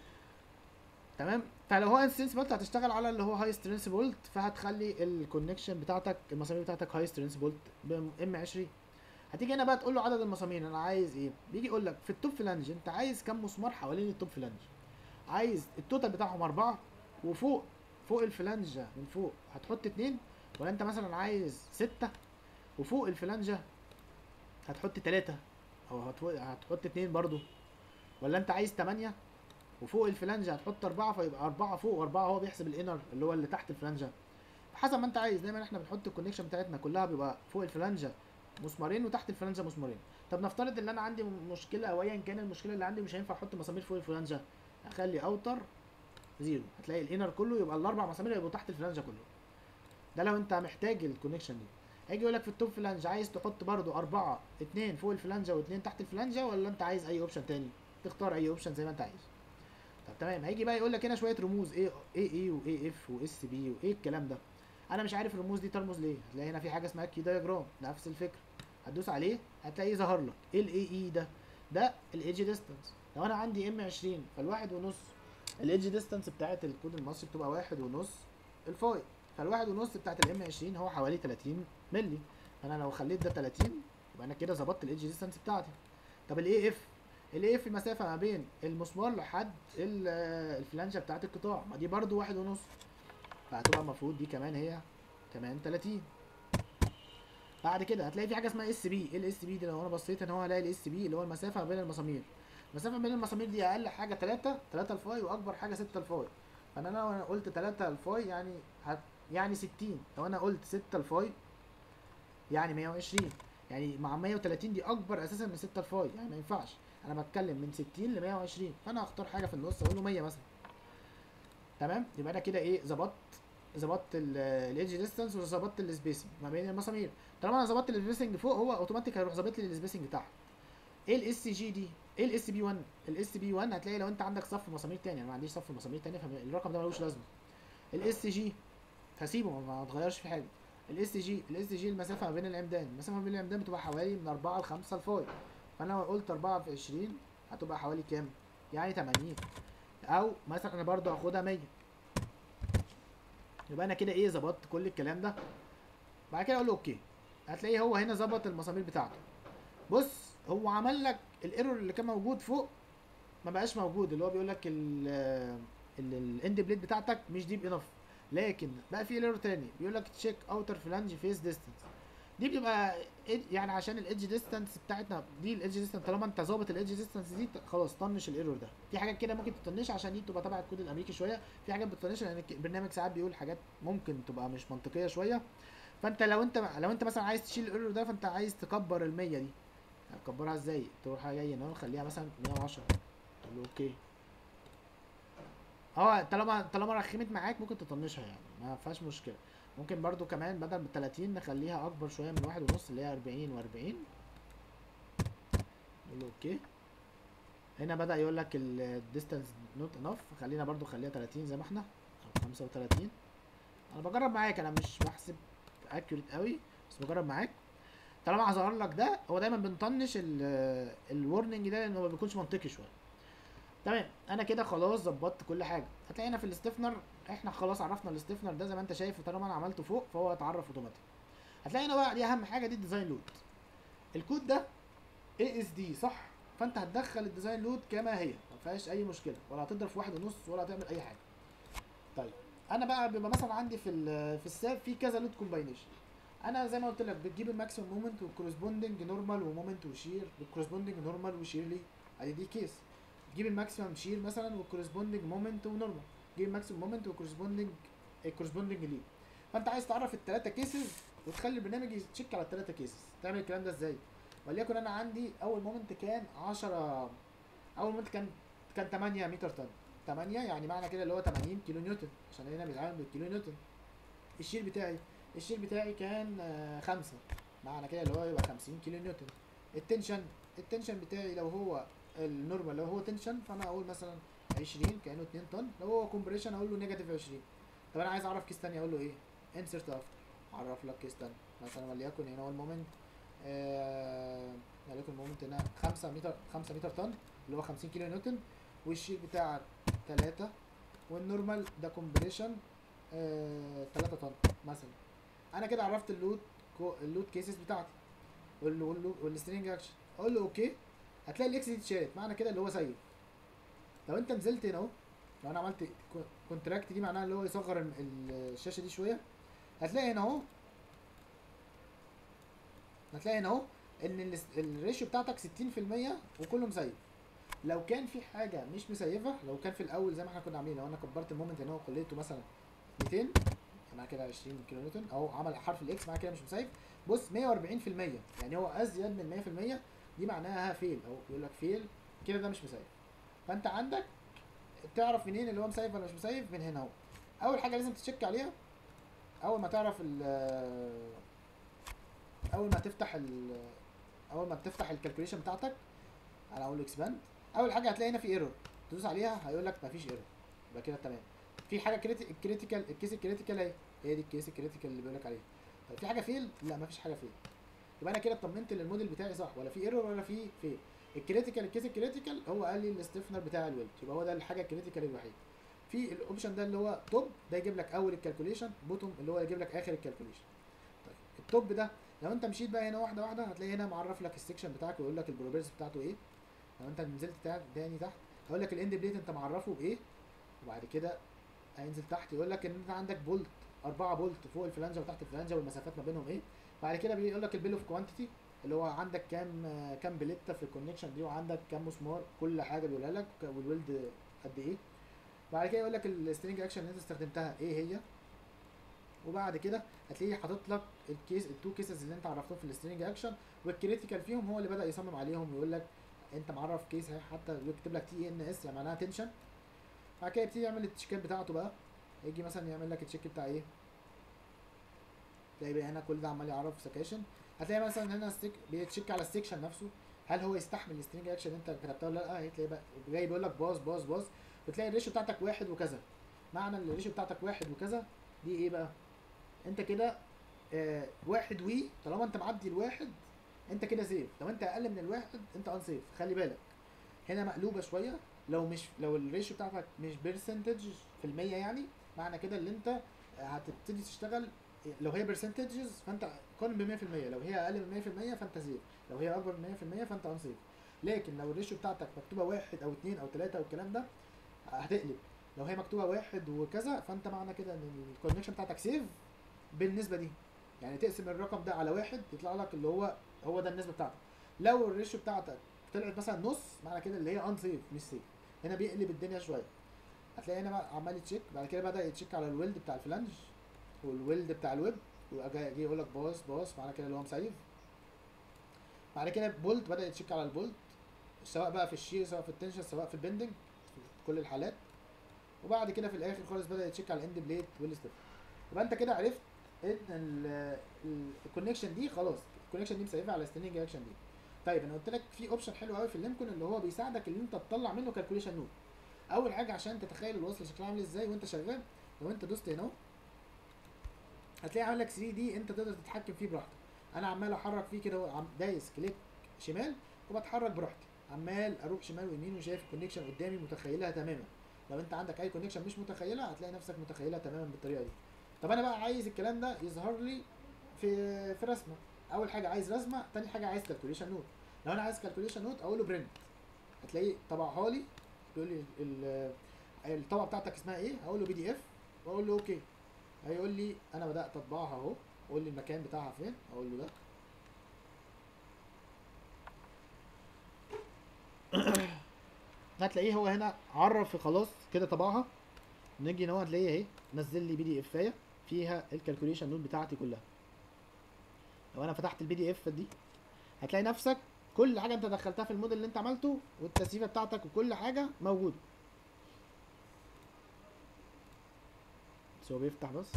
تمام. فلو هو سترينث بولت هتشتغل على اللي هو هاي سترينث بولت، فهتخلي الكونكشن بتاعتك المسامير بتاعتك هاي سترينث بولت ام عشرين. هتيجي هنا بقى تقول له عدد المسامير انا عايز ايه، بيجي يقول لك في التوب فلانج انت عايز كام مسمار حوالين التوب فلانج، عايز التوتال بتاعهم اربعه، وفوق فوق الفلانجه من فوق هتحط اتنين، ولا انت مثلا عايز ستة وفوق الفلانجة هتحط تلاتة او هتحط اتنين برضو، ولا انت عايز تمانية وفوق الفلانجة هتحط اربعة فيبقى اربعة فوق واربعة، هو بيحسب الانر اللي هو اللي تحت الفلانجة، حسب ما انت عايز. دايما احنا بنحط الكونكشن بتاعتنا كلها بيبقى فوق الفلانجة مسمارين وتحت الفلانجة مسمارين. طب نفترض ان انا عندي مشكلة او ايا كان المشكلة اللي عندي، مش هينفع احط مسامير فوق الفلانجة، هخلي اوتر زيرو، هتلاقي الانر كله يبقى الاربع مسامير يبقوا تحت الفلانجة كله. ده لو انت محتاج الكونكشن دي. هيجي يقول لك في التوب فلانج عايز تحط برضو اربعة، اتنين فوق الفلانجة واتنين تحت الفلانجة، ولا انت عايز اي اوبشن تاني، تختار اي اوبشن زي ما انت عايز. طب تمام. هيجي بقى يقول لك هنا شويه رموز ايه ايه ايه وايه اف واس بي وايه الكلام ده، انا مش عارف الرموز دي ترمز ليه. هتلاقي هنا في حاجه اسمها كي دايجرام، نفس الفكره، هتدوس عليه هتلاقيه ظهر لك ايه الاي اي ده، ده الايدج ديستانس. لو انا عندي ام عشرين فالواحد ونص الايدج ديستانس بتاعت الكود المصري بتبقى واحد ونص الفاي، فالواحد ونص بتاعت الام عشرين هو حوالي تلاتين مللي، فانا لو خليت ده تلاتين يبقى انا كده ظبطت الايدج ديستانس بتاعتي. طب الاي اف، الاي اف المسافه ما بين المسمار لحد الفلانجه بتاعت القطاع، ما دي برضو واحد ونص، فهتبقى المفروض دي كمان هي كمان تلاتين. بعد كده هتلاقي في حاجه اسمها اس بي، ايه الاس بي دي؟ لو انا بصيت ان هو هلاقي الاس بي اللي هو المسافه ما بين المسامير، المسافه بين المسامير دي اقل حاجه تلاتة تلاتة الفاي واكبر حاجه ستة الفاي، فانا لو انا قلت تلاتة الفاي يعني هت يعني ستين، لو انا قلت ستة الفاي يعني مية وعشرين، يعني مع مية وتلاتين دي اكبر اساسا من ستة الفاي، يعني ما ينفعش. انا بتكلم من ستين ل مية وعشرين، فانا هختار حاجه في النص اقول له مية مثلا. تمام. يبقى انا كده ايه، ظبطت ظبطت الايدج ديستانس وظبطت السبيسنج ما بين المسامير. طالما انا ظبطت السبيسنج فوق هو اوتوماتيك هيروح ظابط لي السبيسنج تحت. ايه الاس جي دي؟ ايه الاس بي واحد؟ الاس بي واحد هتلاقي لو انت عندك صف مسامير تاني، انا ما عنديش صف مسامير تاني فالرقم ده ملوش لازمه. الاس جي هسيبه ما اتغيرش في حاجه. الاس جي الاس جي المسافه ما بين العمدان، المسافه ما بين العمدان بتبقى حوالي من اربعة ل خمسة الفاي، فانا لو قلت اربعة في عشرين هتبقى حوالي كام؟ يعني تمانين، او مثلا انا برضو هاخدها مية. يبقى انا كده ايه، ظبطت كل الكلام ده. بعد كده اقول له اوكي، هتلاقيه هو هنا ظبط المسامير بتاعته. بص هو عمل لك الايرور اللي كان موجود فوق ما بقاش موجود، اللي هو بيقول لك الاند بليت بتاعتك مش ديب انف. لكن بقى في ايرور تاني بيقول لك تشيك اوتر فلانج فيس ديستانس. دي بتبقى إد- يعني عشان الايدج ديستانس بتاعتنا دي، الايدج ديستانس طالما انت ظابط الايدج ديستانس دي ت- خلاص طنش الايرور ده. في حاجات كده ممكن تطنش عشان دي تبقى تبع الكود الامريكي شويه، في حاجات بتطنش لان الك- البرنامج ساعات بيقول حاجات ممكن تبقى مش منطقيه شويه. فانت لو انت لو انت مثلا عايز تشيل الايرور ده، فانت عايز تكبر ال مية دي. هتكبرها ازاي؟ تروح جاي هنا نخليها مثلا مية وعشرة، تقول له اوكي. اه طالما طالما رخمت معاك ممكن تطنشها يعني، ما فيهاش مشكله. ممكن برضو كمان بدل من تلاتين نخليها اكبر شويه من واحد ونص، اللي هي اربعين و40. نقول له اوكي. هنا بدأ يقول لك الديستانس نوت انف، خلينا برضو خليها تلاتين زي ما احنا، او خمسة وتلاتين. انا بجرب معاك، انا مش بحسب اكيوريت قوي، بس بجرب معاك. طالما ظهر لك ده، هو دايما بنطنش الورنينج ده لانه ما بيكونش منطقي شويه. تمام، انا كده خلاص ظبطت كل حاجه. هتلاقي هنا في الاستفنر احنا خلاص عرفنا الاستفنر ده زي ما انت شايف، وطالما انا عملته فوق فهو اتعرف اوتوماتيك. هتلاقي هنا بقى دي اهم حاجه، دي الديزاين لود. الكود ده اي اس دي صح، فانت هتدخل الديزاين لود كما هي، ما فيهاش اي مشكله، ولا هتضرب في واحد ونص ولا هتعمل اي حاجه. طيب انا بقى بيبقى مثلا عندي في ال في الساب في كذا لود كومباينيشن. انا زي ما قلت لك بتجيب الماكسيمم مومنت والكورسبوندنج نورمال ومومنت وشير، والكورسبوندنج نورمال وشير لي، ادي دي كيس. تجيب الماكسيمم شير مثلا والكورسبوندنج مومنت ونورمال، تجيب الماكسيمم مومنت والكورسبوندنج الكورسبوندنج ليه. فانت عايز تعرف الثلاثه كيسز وتخلي البرنامج يتشيك على الثلاثه كيسز. تعمل الكلام ده ازاي؟ وليكن انا عندي اول مومنت كان عشرة، اول مومنت كان كان تمانية متر طن. تمانية يعني معنى كده اللي هو تمانين كيلو نيوتن، عشان هنا بيتعامل بالكيلو نيوتن. الشير بتاعي الشير بتاعي كان آه، خمسة، معنى كده اللي هو يبقى خمسين كيلو نيوتن. التنشن التنشن بتاعي لو هو النورمال، لو هو تنشن فانا اقول مثلا عشرين كانه اتنين طن. لو هو كومبريشن اقول له نيجاتيف عشرين. طب انا عايز اعرف كيس تاني، اقول له ايه؟ انسرت افتر. اعرف لك كيس تاني مثلا، وليكن هنا هو المومنت آه وليكن المومنت هنا خمسة متر خمسة متر طن، اللي هو خمسين كيلو نيوتن. والشير بتاعك تلاتة، والنورمال ده كومبريشن آه تلاتة طن مثلا. انا كده عرفت اللود كو اللود كيسز بتاعتي وال وال والسترينج اكشن. اقول له اوكي. هتلاقي الاكس دي اتشالت، معنى كده اللي هو سيف. لو انت نزلت هنا اهو، لو انا عملت كونتراكت دي معناها اللي هو يصغر ال- ال- الشاشه دي شويه. هتلاقي هنا اهو هتلاقي هنا اهو ان ال- الريشيو بتاعتك ستين في المية وكله مسيف. لو كان في حاجه مش مسيفه، لو كان في الاول زي ما احنا كنا عاملين، لو انا كبرت المومنت هنا وخليته مثلا ميتين، مع كده عشرين كيلو نيوتن، او عمل حرف الاكس مع كده مش مسيف. بص مية واربعين في المية، يعني هو ازيد من مية في المية. دي معناها فيل، او بيقول لك فيل كده، ده مش مسيف. فانت عندك تعرف منين اللي هو مسيف ولا مش مسيف؟ من هنا اهو. اول حاجه لازم تشيك عليها، اول ما تعرف ال اول ما تفتح ال اول ما بتفتح الكالكوليشن بتاعتك، انا اقول اكسباند، اول حاجه هتلاقي هنا في ايرور، تدوس عليها هيقول لك مفيش ايرور، يبقى كده تمام. في حاجه كريتيكال، الكيس الكريتيكال اهي، هي دي الكيس الكريتيكال اللي بيقول لك عليها. طيب في حاجه فيل؟ لا مفيش حاجه فيل. يبقى انا كده اطمنت ان الموديل بتاعي صح، ولا في ايرور ولا في فيل. الكريتيكال الكيس الكريتيكال هو قال لي الاستفنر بتاع الويلد، يبقى هو ده الحاجه الكريتيكال الوحيد. في الاوبشن ده اللي هو توب، ده يجيب لك اول الكالكوليشن، بوتوم اللي هو يجيب لك اخر الكالكوليشن. طيب التوب ده لو انت مشيت بقى هنا واحده واحده، هتلاقي هنا معرف لك السكشن بتاعك ويقول لك البروبرز بتاعته ايه. لو انت نزلت تاني تحت هيقول لك الاند بليت انت معرفه بايه. وبعد كده هينزل تحت يقول لك ان انت عندك بولت، اربعة بولت فوق الفلانجه وتحت الفلانجه، والمسافات ما بينهم ايه. بعد كده بيقول لك البيل اوف كوانتيتي، اللي هو عندك كام كام بليته في الكونكشن دي، وعندك كام مسمار، كل حاجه بيقولها لك، والويلد قد ايه. بعد كده يقول لك السترينج اكشن اللي انت استخدمتها ايه هي. وبعد كده هتلاقيه حاطط لك الكيس التو كيسز اللي انت عرفتهم في السترينج اكشن، والكريتيكال فيهم هو اللي بدا يصمم عليهم، ويقول لك انت معرف كيس اهي، حتى يكتب لك تي ان اس يعني معناها تنشن. بعد كده يبتدي يعمل التشيكات بتاعته بقى. يجي مثلا يعمل لك التشيك بتاع ايه، تلاقي بقى هنا كل ده عمال يعرف سكاشن. هتلاقي مثلا هنا ستيك بيتشيك على السكشن نفسه، هل هو يستحمل السترينج اكشن انت كتبتها ولا لا. هتلاقي بقى جاي بيقول لك باص باص باص، بتلاقي الريشيو بتاعتك واحد وكذا. معنى ان الريشيو بتاعتك واحد وكذا دي ايه بقى؟ انت كده آه واحد وي، طالما انت معدي الواحد انت كده سيف. لو انت اقل من الواحد انت ان سيف، خلي بالك. هنا مقلوبه شويه، لو مش لو الريشيو بتاعتك مش برسنتج في المية يعني، معنى كده اللي انت هتبتدي تشتغل. لو هي برسنتجز فانت قارن ب مية في المية، لو هي اقل من مية في المية فانت سيف، لو هي اكبر من مية في المية فانت ان سيف. لكن لو الريشيو بتاعتك مكتوبه واحد او اتنين او تلاته والكلام ده هتقلب. لو هي مكتوبه واحد وكذا فانت معنى كده ان الكونكشن بتاعتك سيف بالنسبه دي. يعني تقسم الرقم ده على واحد يطلع لك اللي هو هو ده النسبه بتاعتك. لو الريشيو بتاعتك طلعت مثلا نص معنى كده اللي هي ان سيف مش سيف. هنا بيقلب الدنيا شويه. هتلاقي هنا بقى عمال يتشيك، بعد كده بدا يتشيك على الويلد بتاع الفلانج والويلد بتاع الويب، وجاي يقول لك باص باص معنى كده اللي هو مسيف. بعد كده بولت بدا يتشيك على البولت سواء بقى في الشير سواء في التنشن سواء في البندنج في كل الحالات. وبعد كده في الاخر خالص بدا يتشيك على الاند بليت والستيب. يبقى انت كده عرفت ان الكونكشن دي خلاص الكونكشن دي مسيفه على ستاندنج اكشن دي. طيب انا قلت لك في اوبشن حلو قوي في اللينكون اللي هو بيساعدك ان انت تطلع منه كالكوليشن نود. اول حاجه عشان تتخيل الوصل شكلها عامل ازاي وانت شغال، لو انت دوست هنا هتلاقي عامل لك ثري دي انت تقدر تتحكم فيه براحتك. انا عمال احرك فيه كده دايس كليك شمال وبتحرك براحتي، عمال اروح شمال ويمين وشايف الكونكشن قدامي متخيلها تماما. لو انت عندك اي كونكشن مش متخيلها هتلاقي نفسك متخيلها تماما بالطريقه دي. طب انا بقى عايز الكلام ده يظهر لي في في رسمه. اول حاجه عايز رسمه، تاني حاجه عايز كالكوليشن نوت. لو انا عايز كالكوليشن نوت اقول له برنت، هتلاقيه طبعها لي بيقول لي الطبعه بتاعتك اسمها ايه، هقول له بي دي اف واقول له اوكي. هيقول لي انا بدات اطبعها اهو، اقول لي المكان بتاعها فين، اقول له ده. هتلاقيه هو هنا عرف خلاص كده طبعها. نيجي هنا هتلاقيه اهي نزل لي بي دي افايه فيها الكالكوليشن نوت بتاعتي كلها. لو انا فتحت البي دي اف دي هتلاقي نفسك كل حاجه انت دخلتها في الموديل اللي انت عملته والتسييفه بتاعتك وكل حاجه موجوده. بس هو بيفتح بس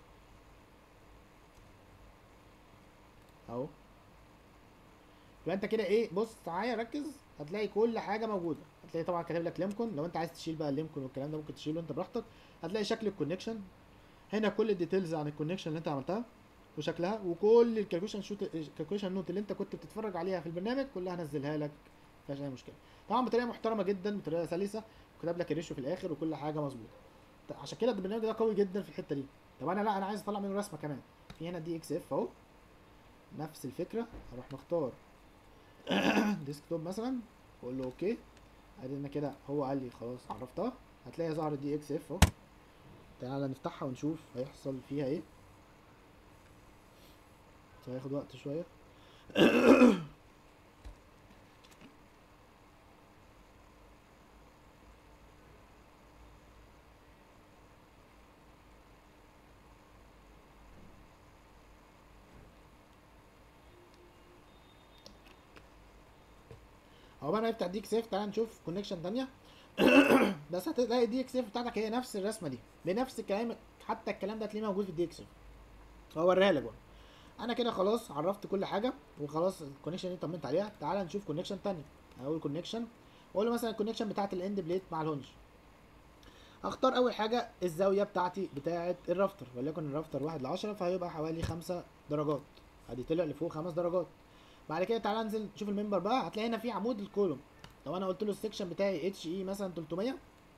اهو. يبقى انت كده ايه، بص معايا ركز، هتلاقي كل حاجه موجوده. هتلاقي طبعا كاتب لك ليمكون، لو انت عايز تشيل بقى الليمكون والكلام ده ممكن تشيله انت براحتك. هتلاقي شكل الكونكشن هنا، كل الديتيلز عن الكونكشن اللي انت عملتها وشكلها، وكل الكالكوليشن شوت الكالكوليشن نوت اللي انت كنت بتتفرج عليها في البرنامج كلها نزلها لك، مفيهاش اي مشكله. طبعا بطريقه محترمه جدا بطريقه سلسه، وكتب لك الريشيو في الاخر وكل حاجه مظبوطه. عشان كده البرنامج ده قوي جدا في الحته دي. طب انا لا، انا عايز اطلع منه رسمه كمان. في هنا دي اكس اف اهو، نفس الفكره. هروح مختار ديسكتوب مثلا واقول له اوكي. ادينا كده هو قال لي خلاص عرفتها. هتلاقي ظهرت دي اكس اف اهو. تعالى نفتحها ونشوف هيحصل فيها ايه. هياخد وقت شويه. هو بقى هيفتح دي اكس اف. تعالى نشوف كونكشن تانية. بس هتلاقي الدي اكس اف بتاعتك هي نفس الرسمه دي بنفس الكلام، حتى الكلام ده هتلاقيه موجود في الدي اكس اف. هوريها لك بقى. انا كده خلاص عرفت كل حاجه وخلاص الكونكشن دي طمنت عليها. تعالى نشوف كونكشن تانية. اقول كونكشن واقول له مثلا الكونكشن بتاعت الاند بليت مع الهونج. هختار اول حاجه الزاويه بتاعتي بتاعت الرافتر، وليكن الرافتر واحد لعشرة فهيبقى حوالي خمسة درجات. ادي طلع لفوق خمس درجات. بعد كده تعالى انزل نشوف المنبر بقى. هتلاقي هنا في عمود الكولوم. لو انا قلت له السكشن بتاعي اتش اي مثلا تلتمية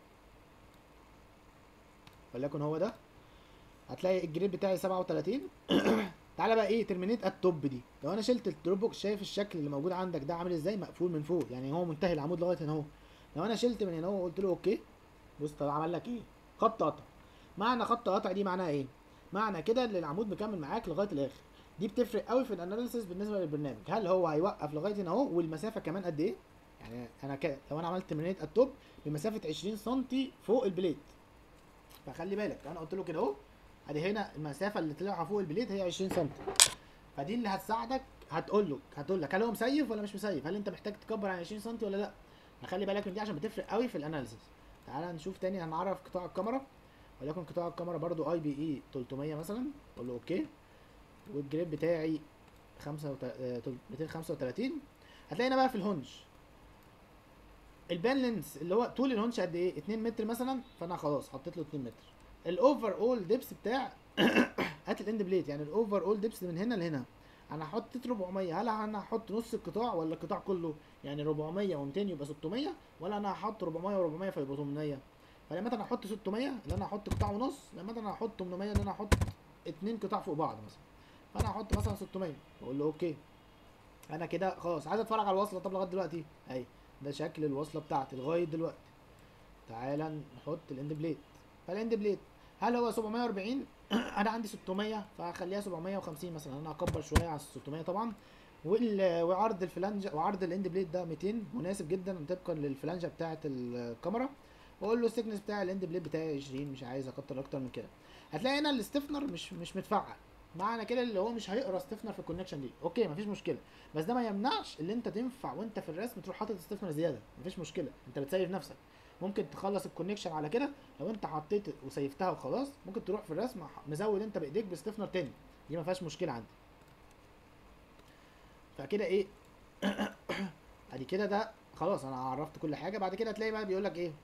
وليكن هو ده، هتلاقي الجريد بتاعي سبعة وتلاتين. تعالى بقى ايه ترمينيت التوب دي. لو انا شلت الدروب بوكس، شايف الشكل اللي موجود عندك ده عامل ازاي، مقفول من فوق، يعني هو منتهي العمود لغايه هنا اهو. لو انا شلت من هنا وقلت له اوكي، بص طب عمل لك ايه، خط قطع. معنى خط قطع دي معناها ايه؟ معنى كده ان العمود مكمل معاك لغايه الاخر. دي بتفرق قوي في الاناليسيس بالنسبه للبرنامج، هل هو هيوقف لغايه هنا اهو والمسافه كمان قد ايه. يعني انا كده لو انا عملت ترمينيت التوب بمسافه عشرين سم فوق البليت، فخلي بالك لو انا قلت له كده اهو، ادي هنا المسافه اللي طلعها فوق البليت هي عشرين سم. فدي اللي هتساعدك، هتقول له هتقول لك هل هو مسيف ولا مش مسيف، هل انت محتاج تكبر عن عشرين سم ولا لا. فخلي بالك من دي عشان بتفرق قوي في الاناليسيس. تعالى نشوف تاني. هنعرف قطاع الكاميرا، وليكن قطاع الكاميرا برضو اي بي اي تلتمية مثلا، اقول له اوكي. والجريد بتاعي ميتين وخمسة وتلاتين. هتلاقي هنا بقى في الهونج البان لينس اللي هو طول الهونش قد ايه، اتنين متر مثلا، فانا خلاص حطيت له اتنين متر. الاوفر اول ديبس بتاع هات الاند بليت، يعني الاوفر اول ديبس من هنا لهنا انا حطيت اربعمية. هل انا هحط نص القطاع ولا القطاع كله، يعني اربعمية ومتين يبقى ستمية، ولا انا هحط اربعمية وربعمية فيبقى تمنمية. فلما انا احط ستمية ان انا احط قطاع ونص، لما انا احط تمنمية ان انا احط اتنين قطاع فوق بعض مثلا، فانا هحط مثلا ستمية واقول له اوكي. انا كده خلاص عايز اتفرج على الوصله. طب لغايه دلوقتي اهي ده شكل الوصله بتاعتي لغايه دلوقتي. تعالى نحط الاند بليد. فالاند بليد هل هو سبعمية واربعين؟ انا عندي ستمية فهخليها سبعمية وخمسين مثلا. انا هكبر شويه على ستمية طبعا. وال- وعرض الفلانج وعرض الاند بليد ده ميتين، مناسب جدا طبقا للفلانجه بتاعه الكاميرا. واقول له السكنس بتاع الاند بليد بتاعي عشرين، مش عايز اكتر اكتر من كده. هتلاقي هنا الاستفنر مش مش متفعل. معنى كده اللي هو مش هيقرا استفنر في الكونكشن دي. اوكي مفيش مشكله. بس ده ما يمنعش اللي انت تنفع وانت في الرسم تروح حاطط استفنر زياده، مفيش مشكله، انت بتسيف نفسك. ممكن تخلص الكونكشن على كده. لو انت حطيت وسيفتها وخلاص ممكن تروح في الرسم مزود انت بايديك باستفنر تاني. دي ما فيهاش مشكله عندي. فكده ايه، ادي كده ده خلاص انا عرفت كل حاجه. بعد كده هتلاقي بقى بيقول لك ايه،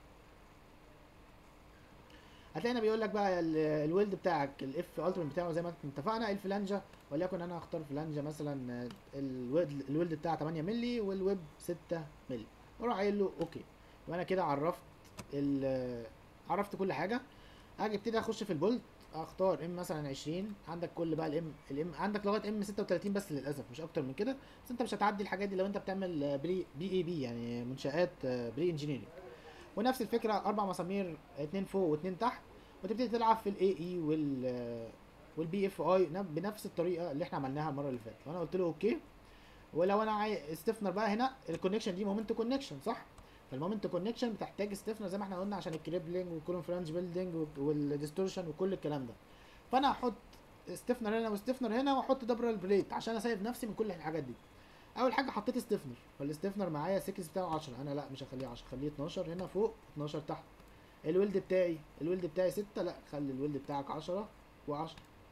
هتلاقينا بيقول لك بقى ال- الويلد بتاعك الاف التيمت بتاعه زي ما احنا اتفقنا الفلانجه. وليكن انا هختار فلانجه مثلا، الويلد الويلد بتاعها تمانية مللي والويب ستة مللي. واروح قايل له اوكي. وانا كده عرفت ال عرفت كل حاجه. اجي ابتدي اخش في البولت. اختار ام مثلا عشرين. عندك كل بقى الام الام عندك لغايه ام ستة وتلاتين بس للاسف مش اكتر من كده. بس انت مش هتعدي الحاجات دي لو انت بتعمل بري بي اي بي يعني منشات بري انجينيرنج. ونفس الفكره اربع مسامير، اتنين فوق واتنين تحت. وتبتدي تلعب في الاي اي وال والبي اف اي بنفس الطريقه اللي احنا عملناها المره اللي فاتت. وانا قلت له اوكي. ولو انا عايز استفنر بقى هنا الكونكشن دي مومنت كونكشن صح. فالمومنت كونكشن بتحتاج استفنر زي ما احنا قلنا عشان الكريبلينج والكولون فرانج بيلدينج والديستورشن وكل الكلام ده. فانا هحط استفنر هنا واستفنر هنا واحط دبل بليت عشان اسيب نفسي من كل الحاجات دي. اول حاجه حطيت استفنر. فالاستفنر معايا سكس بتاعه عشرة. انا لا مش هخليه عشرة، خليه اتناشر هنا فوق اتناشر تحت. الويلد بتاعي الويلد بتاعي ستة، لا خلي الويلد بتاعك عشرة و10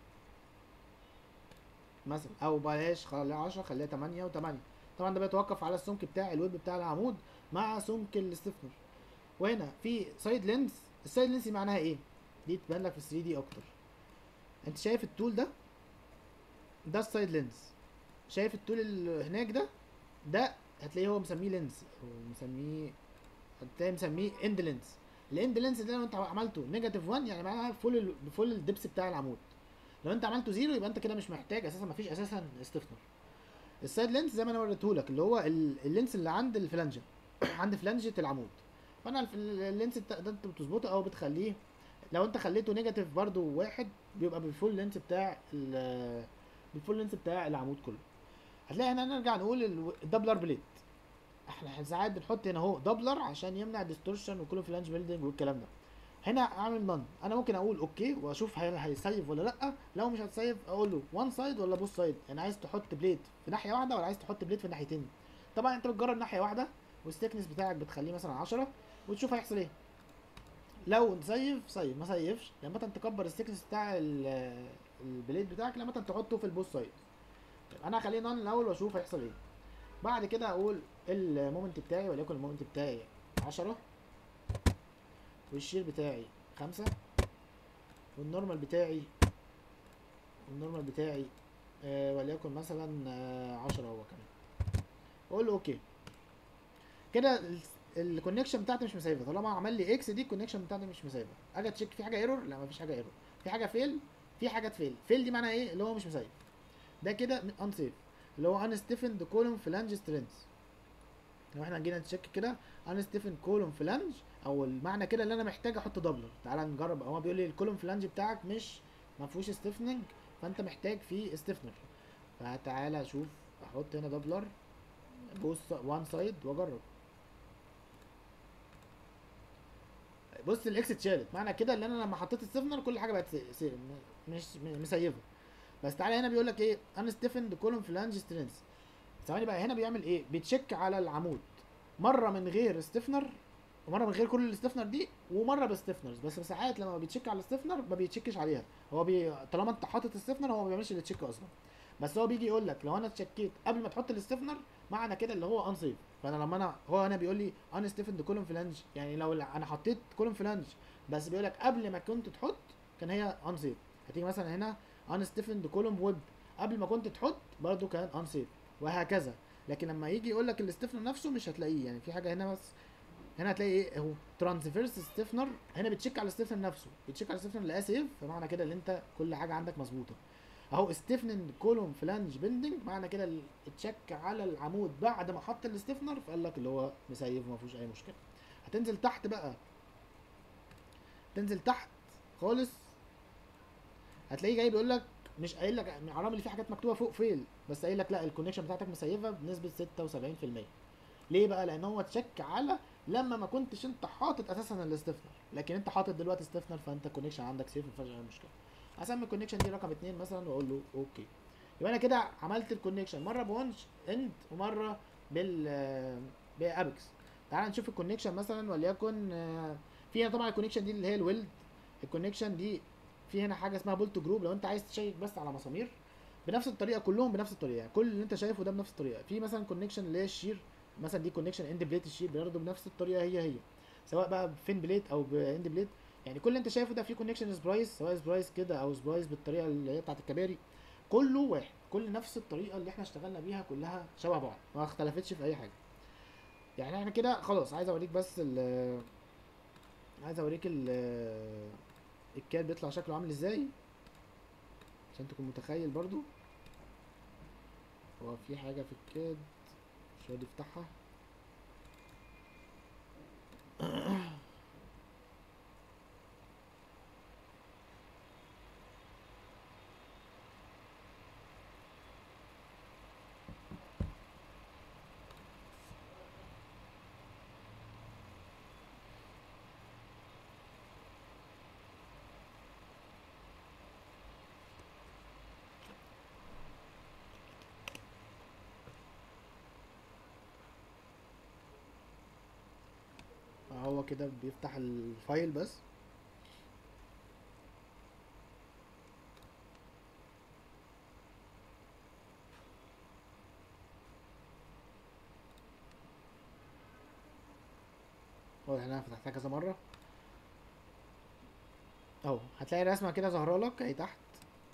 مثلا. او بلاش خليها عشرة خليها تمانية و8. طبعا ده بيتوقف على السمك بتاع الويب بتاع العمود مع سمك الاستفنر. وهنا في سايد لينس. السايد لينس معناها ايه؟ دي تبان لك في ثري دي اكتر. انت شايف التول ده؟ ده السايد لينس. شايف التول اللي هناك ده؟ ده هتلاقيه هو مسميه لينس او مسميه، هتلاقي مسميه اند لينس. الاند لينس ده لو انت عملته نيجاتيف واحد يعني معناها فول فول الدبس بتاع العمود. لو انت عملته زيرو يبقى انت كده مش محتاج اساسا، مفيش اساسا استفنر. السايد لينس زي ما انا وريتهولك اللي هو ال- اللينس اللي عند الفلانجه عند فلانجه العمود. فانا الف- اللينس ده ده انت بتظبطه او بتخليه. لو انت خليته نيجاتيف برضو واحد بيبقى بالفول لينس بتاع ال- بالفول لينس بتاع العمود كله. هتلاقي هنا نرجع نقول ال- الدبلر بليت. احنا ساعات بنحط هنا اهو دبلر عشان يمنع ديستورشن وكل فلانج بيلدينج والكلام ده. هنا اعمل نون. انا ممكن اقول اوكي واشوف هل هيسيف ولا لا. لو مش هتسيف اقول له وان سايد ولا بوث سايد، يعني عايز تحط بليت في ناحيه واحده ولا عايز تحط بليت في الناحيتين. طبعا انت بتجرب ناحيه واحده والستيكنس بتاعك بتخليه مثلا عشرة وتشوف هيحصل ايه. لو سيف سيف، ما سيفش لما انت تكبر الستيكنس بتاع ال- البليت بتاعك لما انت تحطه في البوث سايد. طيب انا هخليه نون الاول واشوف هيحصل ايه. بعد كده اقول المومنت بتاعي وليكن المومنت بتاعي عشرة والشير بتاعي خمسة والنورمال بتاعي النورمال بتاعي آه وليكن مثلا آه عشرة هو كمان. اقول له اوكي. كده الكونكشن بتاعتي مش مسيفه. طالما عمل لي اكس دي الكونكشن بتاعتي مش مسيفه. اجي اتشيك في حاجه ايرور، لا مفيش حاجه ايرور. في حاجه فيل، في حاجات فيل. فيل دي معناها ايه؟ اللي هو مش مسيف. ده كده ان سيف اللي هو ان ستيفند كولوم فلانج سترينث. لو احنا جينا نتشيك كده ان ستيفن كولوم فلانج او المعنى كده اللي انا محتاج احط دبلر. تعال نجرب. هو بيقول لي الكولوم فلانج بتاعك مش ما فيهوش ستيفننج فانت محتاج فيه ستيفنر. فتعالى اشوف. احط هنا دبلر بص وان سايد واجرب. بص الاكس اتشالت. معنى كده ان انا لما حطيت الستيفنر كل حاجه بقت سي... سي... مش مسيفه. بس تعالى هنا بيقول لك ايه ان ستيفن كولوم فلانج سترينث. ثواني بقى. هنا بيعمل ايه؟ بيتشيك على العمود مره من غير ستيفنر ومره من غير كل الستيفنر دي ومره بستيفنرز. بس ساعات لما بيتشيك على الستيفنر ما بيتشيكش عليها. هو بي... طالما انت حاطط الستيفنر هو ما بيعملش التشيك اصلا. بس هو بيجي يقول لك لو انا اتشكيت قبل ما تحط الستيفنر معنى كده اللي هو انسيف. فانا لما انا هو هنا بيقول لي ان ستيفند كولوم فلانج يعني لو انا حطيت كولوم فلانج بس بيقول لك قبل ما كنت تحط كان هي انسيف. هتيجي مثلا هنا ان ستيفند كولوم ويب قبل ما كنت تحط برده كان انسيف وهكذا. لكن لما يجي يقول لك الاستفنر نفسه مش هتلاقيه. يعني في حاجه هنا بس. هنا هتلاقي ايه اهو ترانسفيرس ستيفنر. هنا بتشيك على الستيفنر نفسه، بتشيك على الستيفنر اللي سيف. فمعنى كده ان انت كل حاجه عندك مظبوطه. اهو ستيفننج كولوم فلانج بندنج، معنى كده ال- اتشك على العمود بعد ما حط الستيفنر، فقال لك اللي هو مسيف وما فيهوش اي مشكله. هتنزل تحت بقى، تنزل تحت خالص، هتلاقيه جاي بيقول لك، مش قايل لك على اللي في حاجات مكتوبه فوق فيل، بس قايل لك لا الكونكشن بتاعتك مسيفه بنسبه ستة وسبعين في المية. ليه بقى؟ لان هو اتشك على لما ما كنتش انت حاطط اساسا الاستفنر، لكن انت حاطط دلوقتي استفنر، فانت الكونكشن عندك سيف ما فيهاش اي مشكله. هسمي الكونكشن دي رقم اتنين مثلا واقول له اوكي. يبقى انا كده عملت الكونكشن مره بونش اند ومره بال بابكس. تعال نشوف الكونكشن مثلا، وليكن آه، في هنا طبعا الكونكشن دي اللي هي الويلد. الكونكشن دي في هنا حاجه اسمها بولت جروب، لو انت عايز تشيك بس على مسامير بنفس الطريقه، كلهم بنفس الطريقه، يعني كل اللي انت شايفه ده بنفس الطريقه. في مثلا كونكشن اللي هي الشير، مثلا دي كونكشن اند بليت الشير برضه بنفس الطريقه هي هي، سواء بقى بفين بليت او باند بليت. يعني كل اللي انت شايفه ده في كونكشن سبرايس، سواء سبرايس كده او سبرايس بالطريقه اللي هي بتاعت الكباري، كله واحد، كل نفس الطريقه اللي احنا اشتغلنا بيها كلها شبه بعض، ما اختلفتش في اي حاجه. يعني احنا كده خلاص، عايز اوريك بس ال عايز اوريك ال الكاد بيطلع شكله عامل ازاي عشان تكون متخيل برضو. هو في حاجه في الكاد مش راضي يفتحها. هو كده بيفتح الفايل بس. هو انا فتحتها كذا مره اهو، هتلاقي رسمه كده ظاهره لك اهي تحت،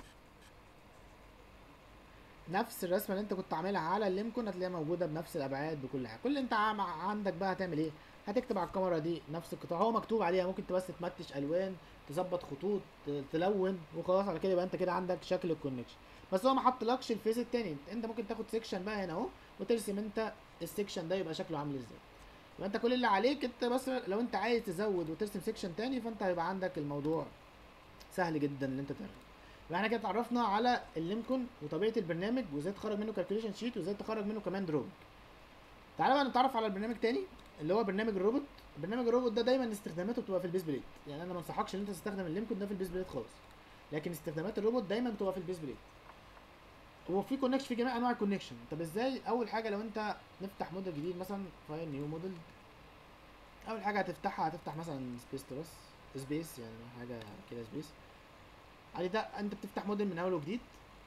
نفس الرسمه اللي انت كنت عاملها على الليمكون هتلاقيها موجوده بنفس الابعاد بكل حاجه. كل اللي انت عم عندك بقى هتعمل ايه؟ هتكتب على الكاميرا دي نفس القطاع، هو مكتوب عليها، ممكن بس تمتش الوان، تظبط خطوط، ت- تلون وخلاص. على كده يبقى انت كده عندك شكل الكونكشن. بس هو ما حطلكش الفيس التاني، انت ممكن تاخد سيكشن بقى هنا اهو وترسم انت السيكشن ده يبقى شكله عامل ازاي. يبقى انت كل اللي عليك انت بس لو انت عايز تزود وترسم سيكشن تاني، فانت هيبقى عندك الموضوع سهل جدا ان انت تعمله. يبقى احنا كده اتعرفنا على اللينكون وطبيعه البرنامج وازاي تخرج منه كالكوليشن شيت وازاي تخرج منه كمان دروب. تعالى بقى نتعرف على البرنامج تاني اللي هو برنامج الروبوت. برنامج الروبوت ده دايما استخداماته بتبقى في البيس بليت، يعني انا ما انصحكش ان انت تستخدم اللينكون ده في البيس بليت خالص، لكن استخدامات الروبوت دايما بتبقى في البيس بليت. هو في كونكشن، في جميع انواع الكونكشن. طب ازاي؟ اول حاجه لو انت نفتح موديل جديد مثلا، فايل نيو موديل، اول حاجه هتفتحها هتفتح مثلا سبيس تراس، سبيس يعني حاجه كده سبيس. علي ده انت بتفتح موديل من اول وجديد.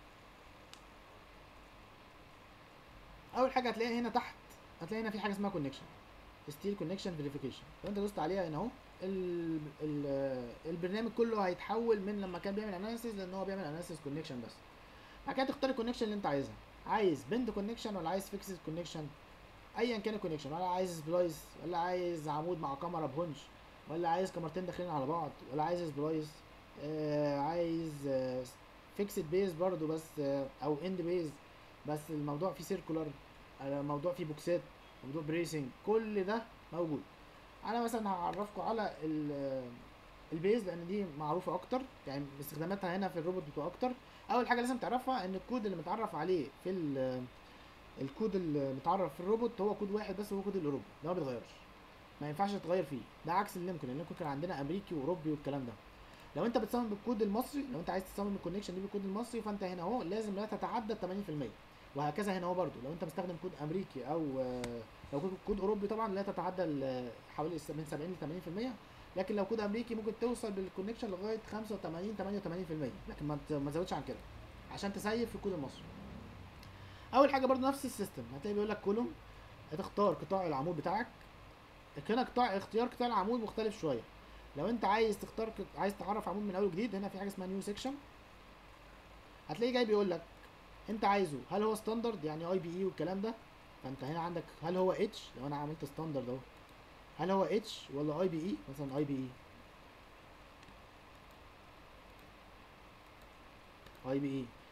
اول حاجه هتلاقي هنا تحت، هتلاقي هنا في حاجه اسمها كونكشن، ستيل كونكشن فيريفيكيشن. لو انت دوست عليها هنا اهو، ال- ال- البرنامج كله هيتحول من لما كان بيعمل اناليسيز لان هو بيعمل اناليسيز كونكشن بس. بعد كده تختار الكونكشن اللي انت عايزها، عايز بند كونكشن ولا عايز فيكسد كونكشن، ايا كان الكونكشن، ولا عايز سبلايس ولا عايز عمود مع كاميرا بهونش، ولا عايز كاميرتين داخلين على بعض، ولا عايز سبلايس، آه عايز آه فيكسد بيز برضو بس آه او اند بيز بس الموضوع فيه سيركولار، آه موضوع فيه بوكسات، موضوع بريسنج، كل ده موجود. انا مثلا هعرفكم على ال- البيز لان دي معروفه اكتر، يعني استخداماتها هنا في الروبوت بتبقى اكتر. اول حاجه لازم تعرفها ان الكود اللي متعرف عليه في ال- الكود اللي متعرف في الروبوت هو كود واحد بس، هو كود الاوروبي ده ما بيتغيرش، ما ينفعش تتغير فيه. ده عكس اللينكولن، اللينكولن كان عندنا امريكي واوروبي والكلام ده. لو انت بتصمم بالكود المصري، لو انت عايز تصمم الكونكشن دي بالكود المصري، فانت هنا اهو لازم لا تتعدى ثمانين في المية، وهكذا هنا اهو برده لو انت مستخدم كود امريكي او آه، لو كود كود اوروبي طبعا لا تتعدى ال- حوالي من سبعين ل ثمانين في المية. لكن لو كود امريكي ممكن توصل بالكونكشن لغايه خمسة وثمانين ثمانية وثمانين في المية، لكن ما ت- ما تزودش عن كده عشان تسيف في الكود المصري. اول حاجه برده نفس السيستم، هتلاقي بيقول لك كولوم، هتختار قطاع العمود بتاعك. هنا قطاع، اختيار قطاع العمود مختلف شويه. لو انت عايز تختار قط- عايز تعرف عمود من اول وجديد، هنا في حاجه اسمها نيو سيكشن، هتلاقيه جاي بيقول لك انت عايزه هل هو ستاندرد يعني اي بي اي والكلام ده. فانت هنا عندك هل هو اتش، لو انا عملت ستاندرد اهو، هل هو اتش ولا اي بي اي، مثلا اي بي اي، اي بي اي.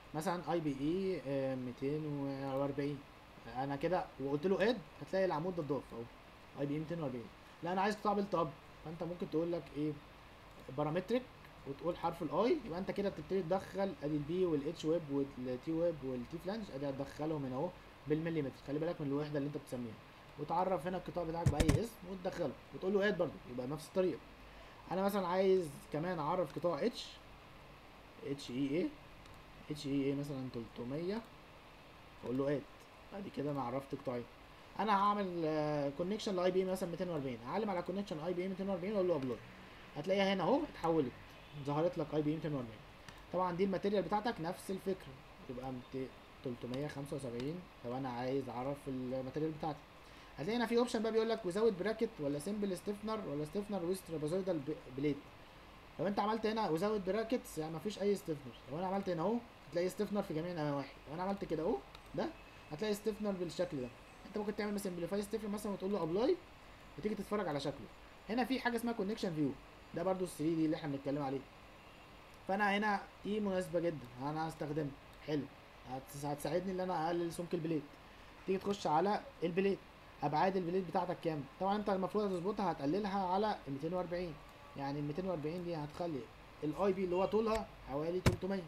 مثلا اي بي اي ميتين واربعين، انا كده وقلت له اد، هتلاقي العمود ده اتضاف اهو، اي بي اي ميتين واربعين. لا انا عايز قطاع بيلت اب، فانت ممكن تقول لك ايه بارامتريك وتقول حرف الاي، يبقى انت كده بتبتدي تدخل ادي البي والاتش ويب والتي ويب والتي فلانج، ادي هتدخلهم هنا اهو بالمليمتر، خلي بالك من الوحده اللي انت بتسميها، وتعرف هنا القطاع بتاعك باي اسم وتدخله وتقول له اد برضه، يبقى نفس الطريقه. انا مثلا عايز كمان اعرف قطاع اتش اتش اي اي اتش اي اي مثلا تلتمية، اقول له اد، ادي كده انا عرفت قطاعي. انا هعمل كونكشن لاي بي مثلا ميتين واربعين، اعلم على كونكشن اي بي ميتين واربعين واقول له ابلود، هتلاقيها هنا اهو اتحولت، ظهرت لك اي بي ميتين واربعين. طبعا دي الماتيريال بتاعتك نفس الفكره، يبقى تلتمية وخمسة وسبعين لو انا عايز اعرف الماتيريال بتاعتي. هتلاقي هنا في اوبشن بقى بيقول لك وزود براكت ولا سمبل ستيفنر ولا ستيفنر ويز ترابازويدال بليت. لو انت عملت هنا وزود براكتس يعني مفيش اي ستيفنر، لو انا عملت هنا اهو هتلاقي ستيفنر في جميع النواحي، لو انا عملت كده اهو ده هتلاقي ستيفنر بالشكل ده. انت ممكن تعمل سمبليفاي ستيفنر مثلا وتقول له ابلاي وتيجي تتفرج على شكله. هنا في حاجه اسمها كونكشن فيو، ده برده ال ثري دي اللي احنا بنتكلم عليه. فانا هنا دي مناسبه جدا انا هستخدمها، حلو، هتساعدني ان انا اقلل سمك البليد. تيجي تخش على البليد، ابعاد البليد بتاعتك كام؟ طبعا انت المفروض تظبطها هتقللها على ميتين واربعين، يعني ال ميتين واربعين دي هتخلي الاي بي اللي هو طولها حوالي تلتمية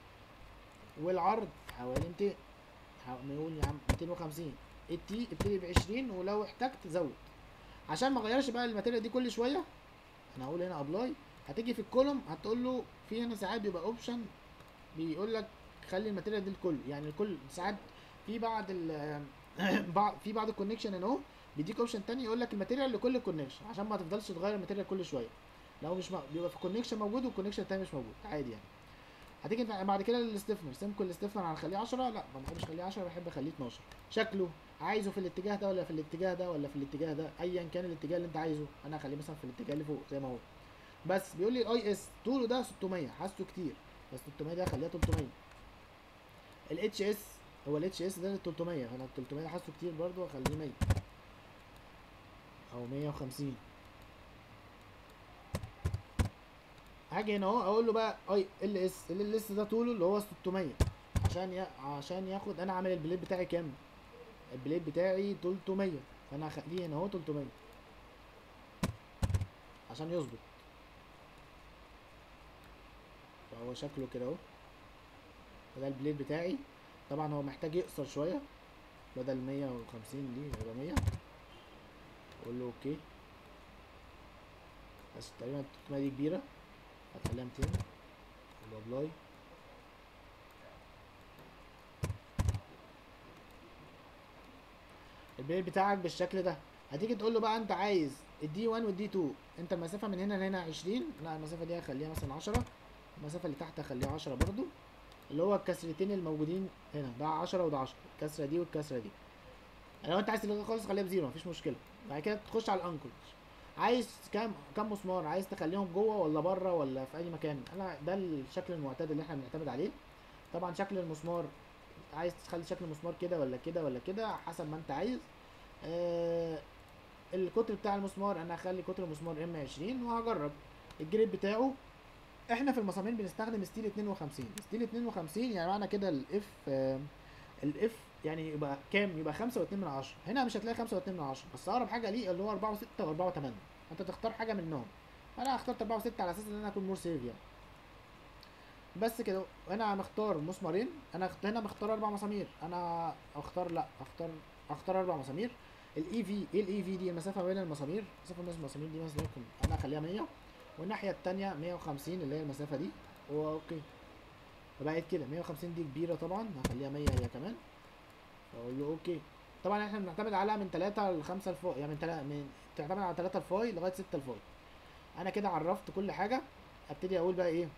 والعرض حوالي ميتين، نقول يا عم ميتين وخمسين، التي ابتدي ب عشرين ولو احتجت زود. عشان ما اغيرش بقى الماتيريال دي كل شويه، انا هقول هنا ابلاي، هتيجي في الكولوم هتقول له في هنا ساعات بيبقى اوبشن بيقول لك خلي الماتيريال دي الكل، يعني الكل ساعات في بعض ال بعض في بعض الكونكشن هنا اهو بيديك اوبشن تاني يقول لك الماتيريال لكل الكونكشن، عشان ما تفضلش تغير الماتيريال كل شويه، لو مش م... بيبقى في الكونكشن موجود والكونكشن التاني مش موجود عادي يعني. هتيجي بعد كده للستيفنر، سمكو الستيفنر هنخليه عشرة، لا ما بحبش اخليه عشرة، بحب اخليه اتناشر. شكله عايزه في الاتجاه ده ولا في الاتجاه ده ولا في الاتجاه ده، ايا كان الاتجاه اللي انت عايزه، انا هخليه مثلا في الاتجاه اللي فوق زي ما هو. بس بيقول لي الاي اس طوله ده ستمية، حاسه كتير، بس ستمية ده خليها تلتمية. الاتش اس هو الاتش اس ده تلتمية، انا تلتمية حاسه كتير برضو، اخليه مية او مية وخمسين. هاجي هنا اهو اقول له بقى اي ال اس، ال اس ده طوله اللي هو ستمية، عشان ي... عشان ياخد، انا عامل البليد بتاعي كام؟ البليد بتاعي تلتمية، فانا هخليه هنا اهو تلتمية عشان يظبط. فهو شكله كده اهو، ده البليد بتاعي. طبعا هو محتاج يقصر شويه، بدل مية وخمسين دي يبقى مية، اقول له اوكي. بس تقريبا تلتمية دي كبيره، هتخليها ميتين، اقول له ابلاي. البليد بتاعك بالشكل ده. هتيجي تقول له بقى انت عايز الدي واحد والدي اتنين، انت المسافه من هنا لهنا عشرين، لا المسافه دي هخليها مثلا عشرة، المسافه اللي تحت هخليها عشرة برضو، اللي هو الكسرتين الموجودين هنا ده عشرة وده عشرة، الكسره دي والكسره دي. لو انت عايز تلغي خالص خليها بزيرو مفيش مشكله. بعد كده تخش على الانكل، عايز كام كام مسمار، عايز تخليهم جوه ولا بره ولا في اي مكان. انا ده الشكل المعتاد اللي احنا بنعتمد عليه. طبعا شكل المسمار عايز تخلي شكل المسمار كده ولا كده ولا كده حسب ما انت عايز. آه القطر بتاع المسمار انا هخلي قطر المسمار ام عشرين وهجرب الجريد بتاعه. احنا في المسامير بنستخدم ستيل اتنين وخمسين، ستيل اتنين وخمسين يعني معنى كده الاف آه الاف يعني يبقى كام؟ يبقى خمسة واتنين من عشرة. هنا مش هتلاقي خمسة واتنين من عشرة، بس اقرب حاجه ليه اللي هو اربعة وستة واربعة وتمانية، انت تختار حاجه منهم. انا اخترت اربعة وستة على اساس ان انا اكون مور سيف يعني. بس كده. انا مختار مسمارين، انا هنا مختار اربع مسامير، انا اختار لا اختار اختار اربع مسامير. الاي في ايه الاي في دي المسافه بين المسامير، المسافه بين المسامير دي مثلا انا اخليها مية، والناحيه التانية مية وخمسين اللي هي المسافه دي، واوكي. فبقت كده مية وخمسين دي كبيره طبعا، هخليها مية هي كمان، اقول له اوكي. طبعا احنا بنعتمد على من تلاتة ل خمسة الفاي، يعني من تلاتة من تعتمد على تلاتة الفاي لغايه ستة الفاي. انا كده عرفت كل حاجه. ابتدي اقول بقى ايه،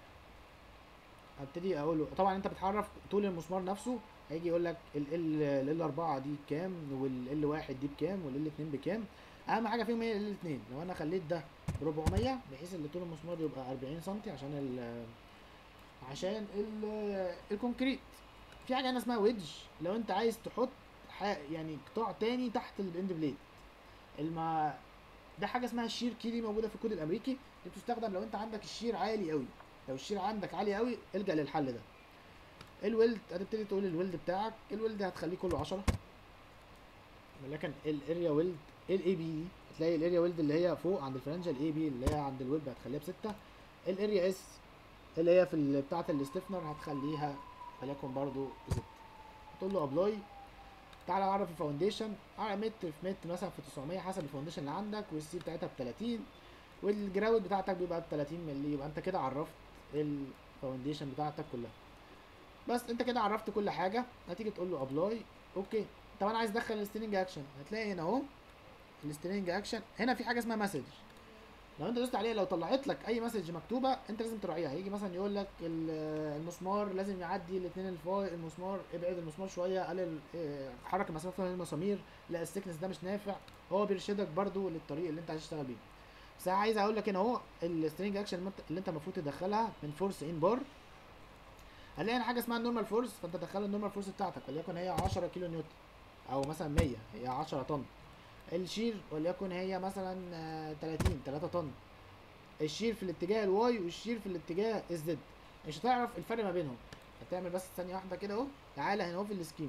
ابتدي اقول له طبعا انت بتعرف طول المسمار نفسه، هيجي يقول لك ال ال ال اربعة دي بكام والال واحد دي بكام والال اتنين بكام. اهم حاجه فيهم هي ال اتنين. لو انا خليت ده ب اربعمية بحيث ان طول المسمار يبقى اربعين سنتي عشان ال عشان ال الكونكريت. في حاجه هنا اسمها ويدج، لو انت عايز تحط يعني قطاع تاني تحت الاند بليد. الما ده حاجه اسمها الشير كي، دي موجوده في الكود الامريكي، دي بتستخدم لو انت عندك الشير عالي قوي. لو الشير عندك عالي قوي الجا للحل ده. الويلد هتبتدي تقول الويلد بتاعك، الويلد هتخليه كله عشرة، ولكن الاريا ويلد الاي بي هتلاقي الاريا ويلد اللي هي فوق عند الفرنجه، الاي بي اللي هي عند الويب هتخليها بستة، الاريا اس اللي هي في ال- بتاعه الاستفنر هتخليها وليكن برضو ستة. تقول له ابلاي. تعالى اعرف الفاونديشن على متر في متر مثلا في تسعمية حسب الفاونديشن اللي عندك، والسي بتاعتها ب تلاتين، والجراود بتاعتك بيبقى ب تلاتين مللي. يبقى انت كده عرفت الفاونديشن بتاعتك كلها. بس انت كده عرفت كل حاجه. هتيجي تقول له ابلاي. اوكي. طب انا عايز ادخل السترينج اكشن، هتلاقي هنا اهو السترينج اكشن، هنا في حاجه اسمها مسج. لو انت دوست عليها، لو طلعت لك اي مسج مكتوبه انت لازم تراعيها. هيجي مثلا يقول لك ال- المسمار لازم يعدي الاثنين الفاي، المسمار ابعد المسمار شويه، قلل اه، حرك المسافه بين المسامير، لا السكنس ده مش نافع. هو بيرشدك برده للطريق اللي انت عايز تشتغل بيه. بس انا عايز اقول لك هنا اهو السترينج اكشن اللي انت المفروض تدخلها من فورس ان بار. هنلاقي هنا حاجه اسمها النورمال فورس، فانت تدخل النورمال فورس بتاعتك وليكن هي عشرة كيلو نيوتن، او مثلا مية، هي عشرة طن. الشير وليكن هي مثلا اه، تلاتين، تلاتة طن. الشير في الاتجاه الواي والشير في الاتجاه الزد، مش هتعرف الفرق ما بينهم. هتعمل بس ثانيه واحده كده اهو. تعالى هنا اهو في السكيم،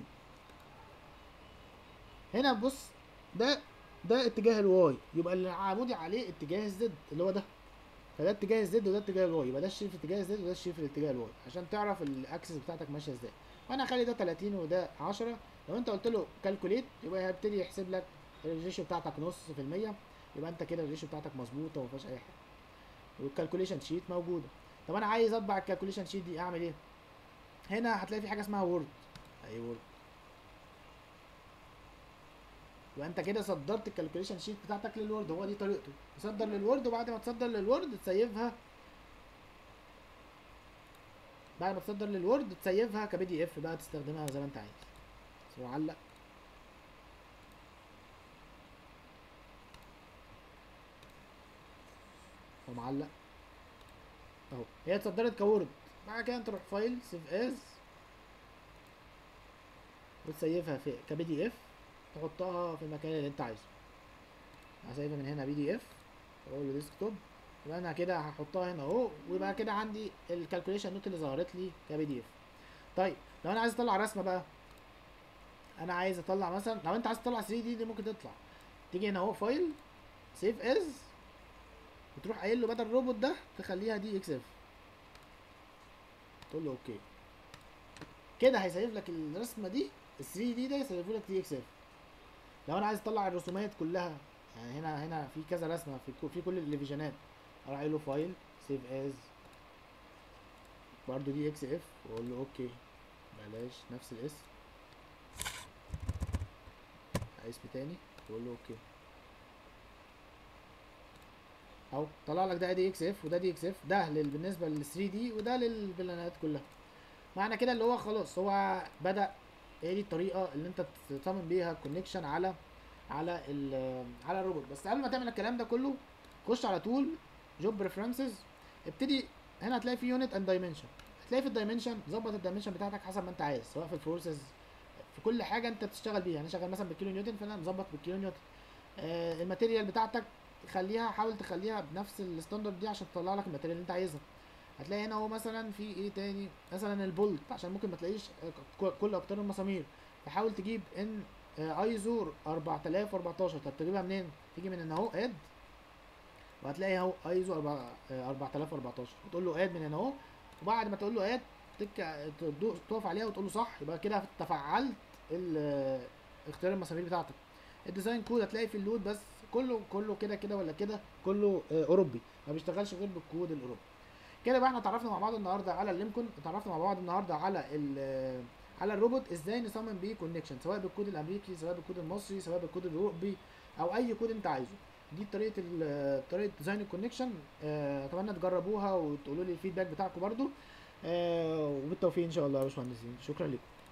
هنا بص، ده ده اتجاه الواي، يبقى اللي عمودي عليه اتجاه الزد اللي هو ده، فده اتجاه الزد وده اتجاه الواي، يبقى ده الشير في اتجاه الزد وده الشير في الاتجاه الواي، عشان تعرف الاكسس بتاعتك ماشيه ازاي. فانا هخلي ده تلاتين وده عشرة. لو انت قلت له كالكوليت يبقى هيبتدي يحسب لك الريشيو بتاعتك نص في المية، يبقى انت كده الريشيو بتاعتك مظبوطه وما فيهاش اي حاجه، والكالكوليشن شيت موجوده. طب انا عايز اطبع الكالكوليشن شيت دي، اعمل ايه؟ هنا هتلاقي في حاجه اسمها وورد، اي وورد. يبقى انت كده صدرت الكالكوليشن شيت بتاعتك للوورد، هو دي طريقته، تصدر للوورد، وبعد ما تصدر للوورد تسيفها، بعد ما تصدر للوورد تسيفها كبي دي اف بقى، تستخدمها زي ما انت عايز. بس معلق ومعلق اهو، هي اتصدرت كوورد. بعد كده انت تروح فايل سيف از، وتسيفها في كبي دي اف، تحطها في المكان اللي انت عايزه. هسيبها من هنا بي دي اف، واقول له ديسكتوب. يبقى انا كده هحطها هنا اهو، ويبقى كده عندي الكالكوليشن نوت اللي ظهرت لي كبي دي اف. طيب لو انا عايز اطلع رسمه بقى، انا عايز اطلع مثلا، لو انت عايز تطلع ثري دي دي ممكن تطلع، تيجي هنا اهو فايل سيف از، وتروح قايل له بدل الروبوت ده تخليها دي اكس اف، تقول له اوكي. كده هيسيف لك الرسمه دي، ال ثري دي ده يسيفه لك دي اكس اف. لو انا عايز اطلع الرسومات كلها، يعني هنا هنا في كذا رسمه في كو- في كل الديفيجنات، اروح قايل له فايل سيف از برضه دي اكس اف، واقول له اوكي. بلاش نفس الاسم، اسم تاني، واقول له اوكي. اهو طلع لك ده دي اكس اف وده دي اكس اف، ده لل- بالنسبه لل ثري دي وده للبلانات كلها. معنى كده اللي هو خلاص هو بدأ. هي دي الطريقه اللي انت تصمم بيها الكونكشن على على ال على الروبوت. بس قبل ما تعمل الكلام ده كله، خش على طول جوب بريفرنسز، ابتدي. هنا هتلاقي في يونت اند دايمنشن، هتلاقي في الدايمنشن ظبط الدايمنشن بتاعتك حسب ما انت عايز، سواء في الفورسز، في كل حاجه انت بتشتغل بيها. انا شغال مثلا بالكيلو نيوتن، فانا مظبط بالكيلو نيوتن. آه الماتيريال بتاعتك خليها، حاول تخليها بنفس الستاندرد دي عشان تطلع لك الماتيريال اللي انت عايزها. هتلاقي هنا هو مثلا في ايه تاني، مثلا البولت، عشان ممكن ما تلاقيش كل اقطار المسامير، فحاول تجيب ان ايزو اربعة الاف واربعتاشر. طب تجيبها منين؟ تيجي من هنا اهو اد، وهتلاقي اهو ايزو اربعة الاف واربعتاشر، وتقول له اد من هنا اهو. وبعد ما تقول له اد، تك تقف عليها وتقول له صح، يبقى كده تفعلت اختيار المسامير بتاعتك. الديزاين كود هتلاقي في اللود، بس كله كله كده كده ولا كده، كله اوروبي، ما بيشتغلش غير بالكود الاوروبي. كده بقى احنا اتعرفنا مع بعض النهارده على اللينكولن، اتعرفنا مع بعض النهارده على ال على الروبوت، ازاي نصمم بيه كونكشن، سواء بالكود الامريكي، سواء بالكود المصري، سواء بالكود الاوروبي، او اي كود انت عايزه. دي طريقه طريقه ديزاين الكونكشن. اه اتمنى تجربوها وتقولوا لي الفيدباك بتاعكم برده. اه وبالتوفيق ان شاء الله يا باشمهندسين، شكرا لكم.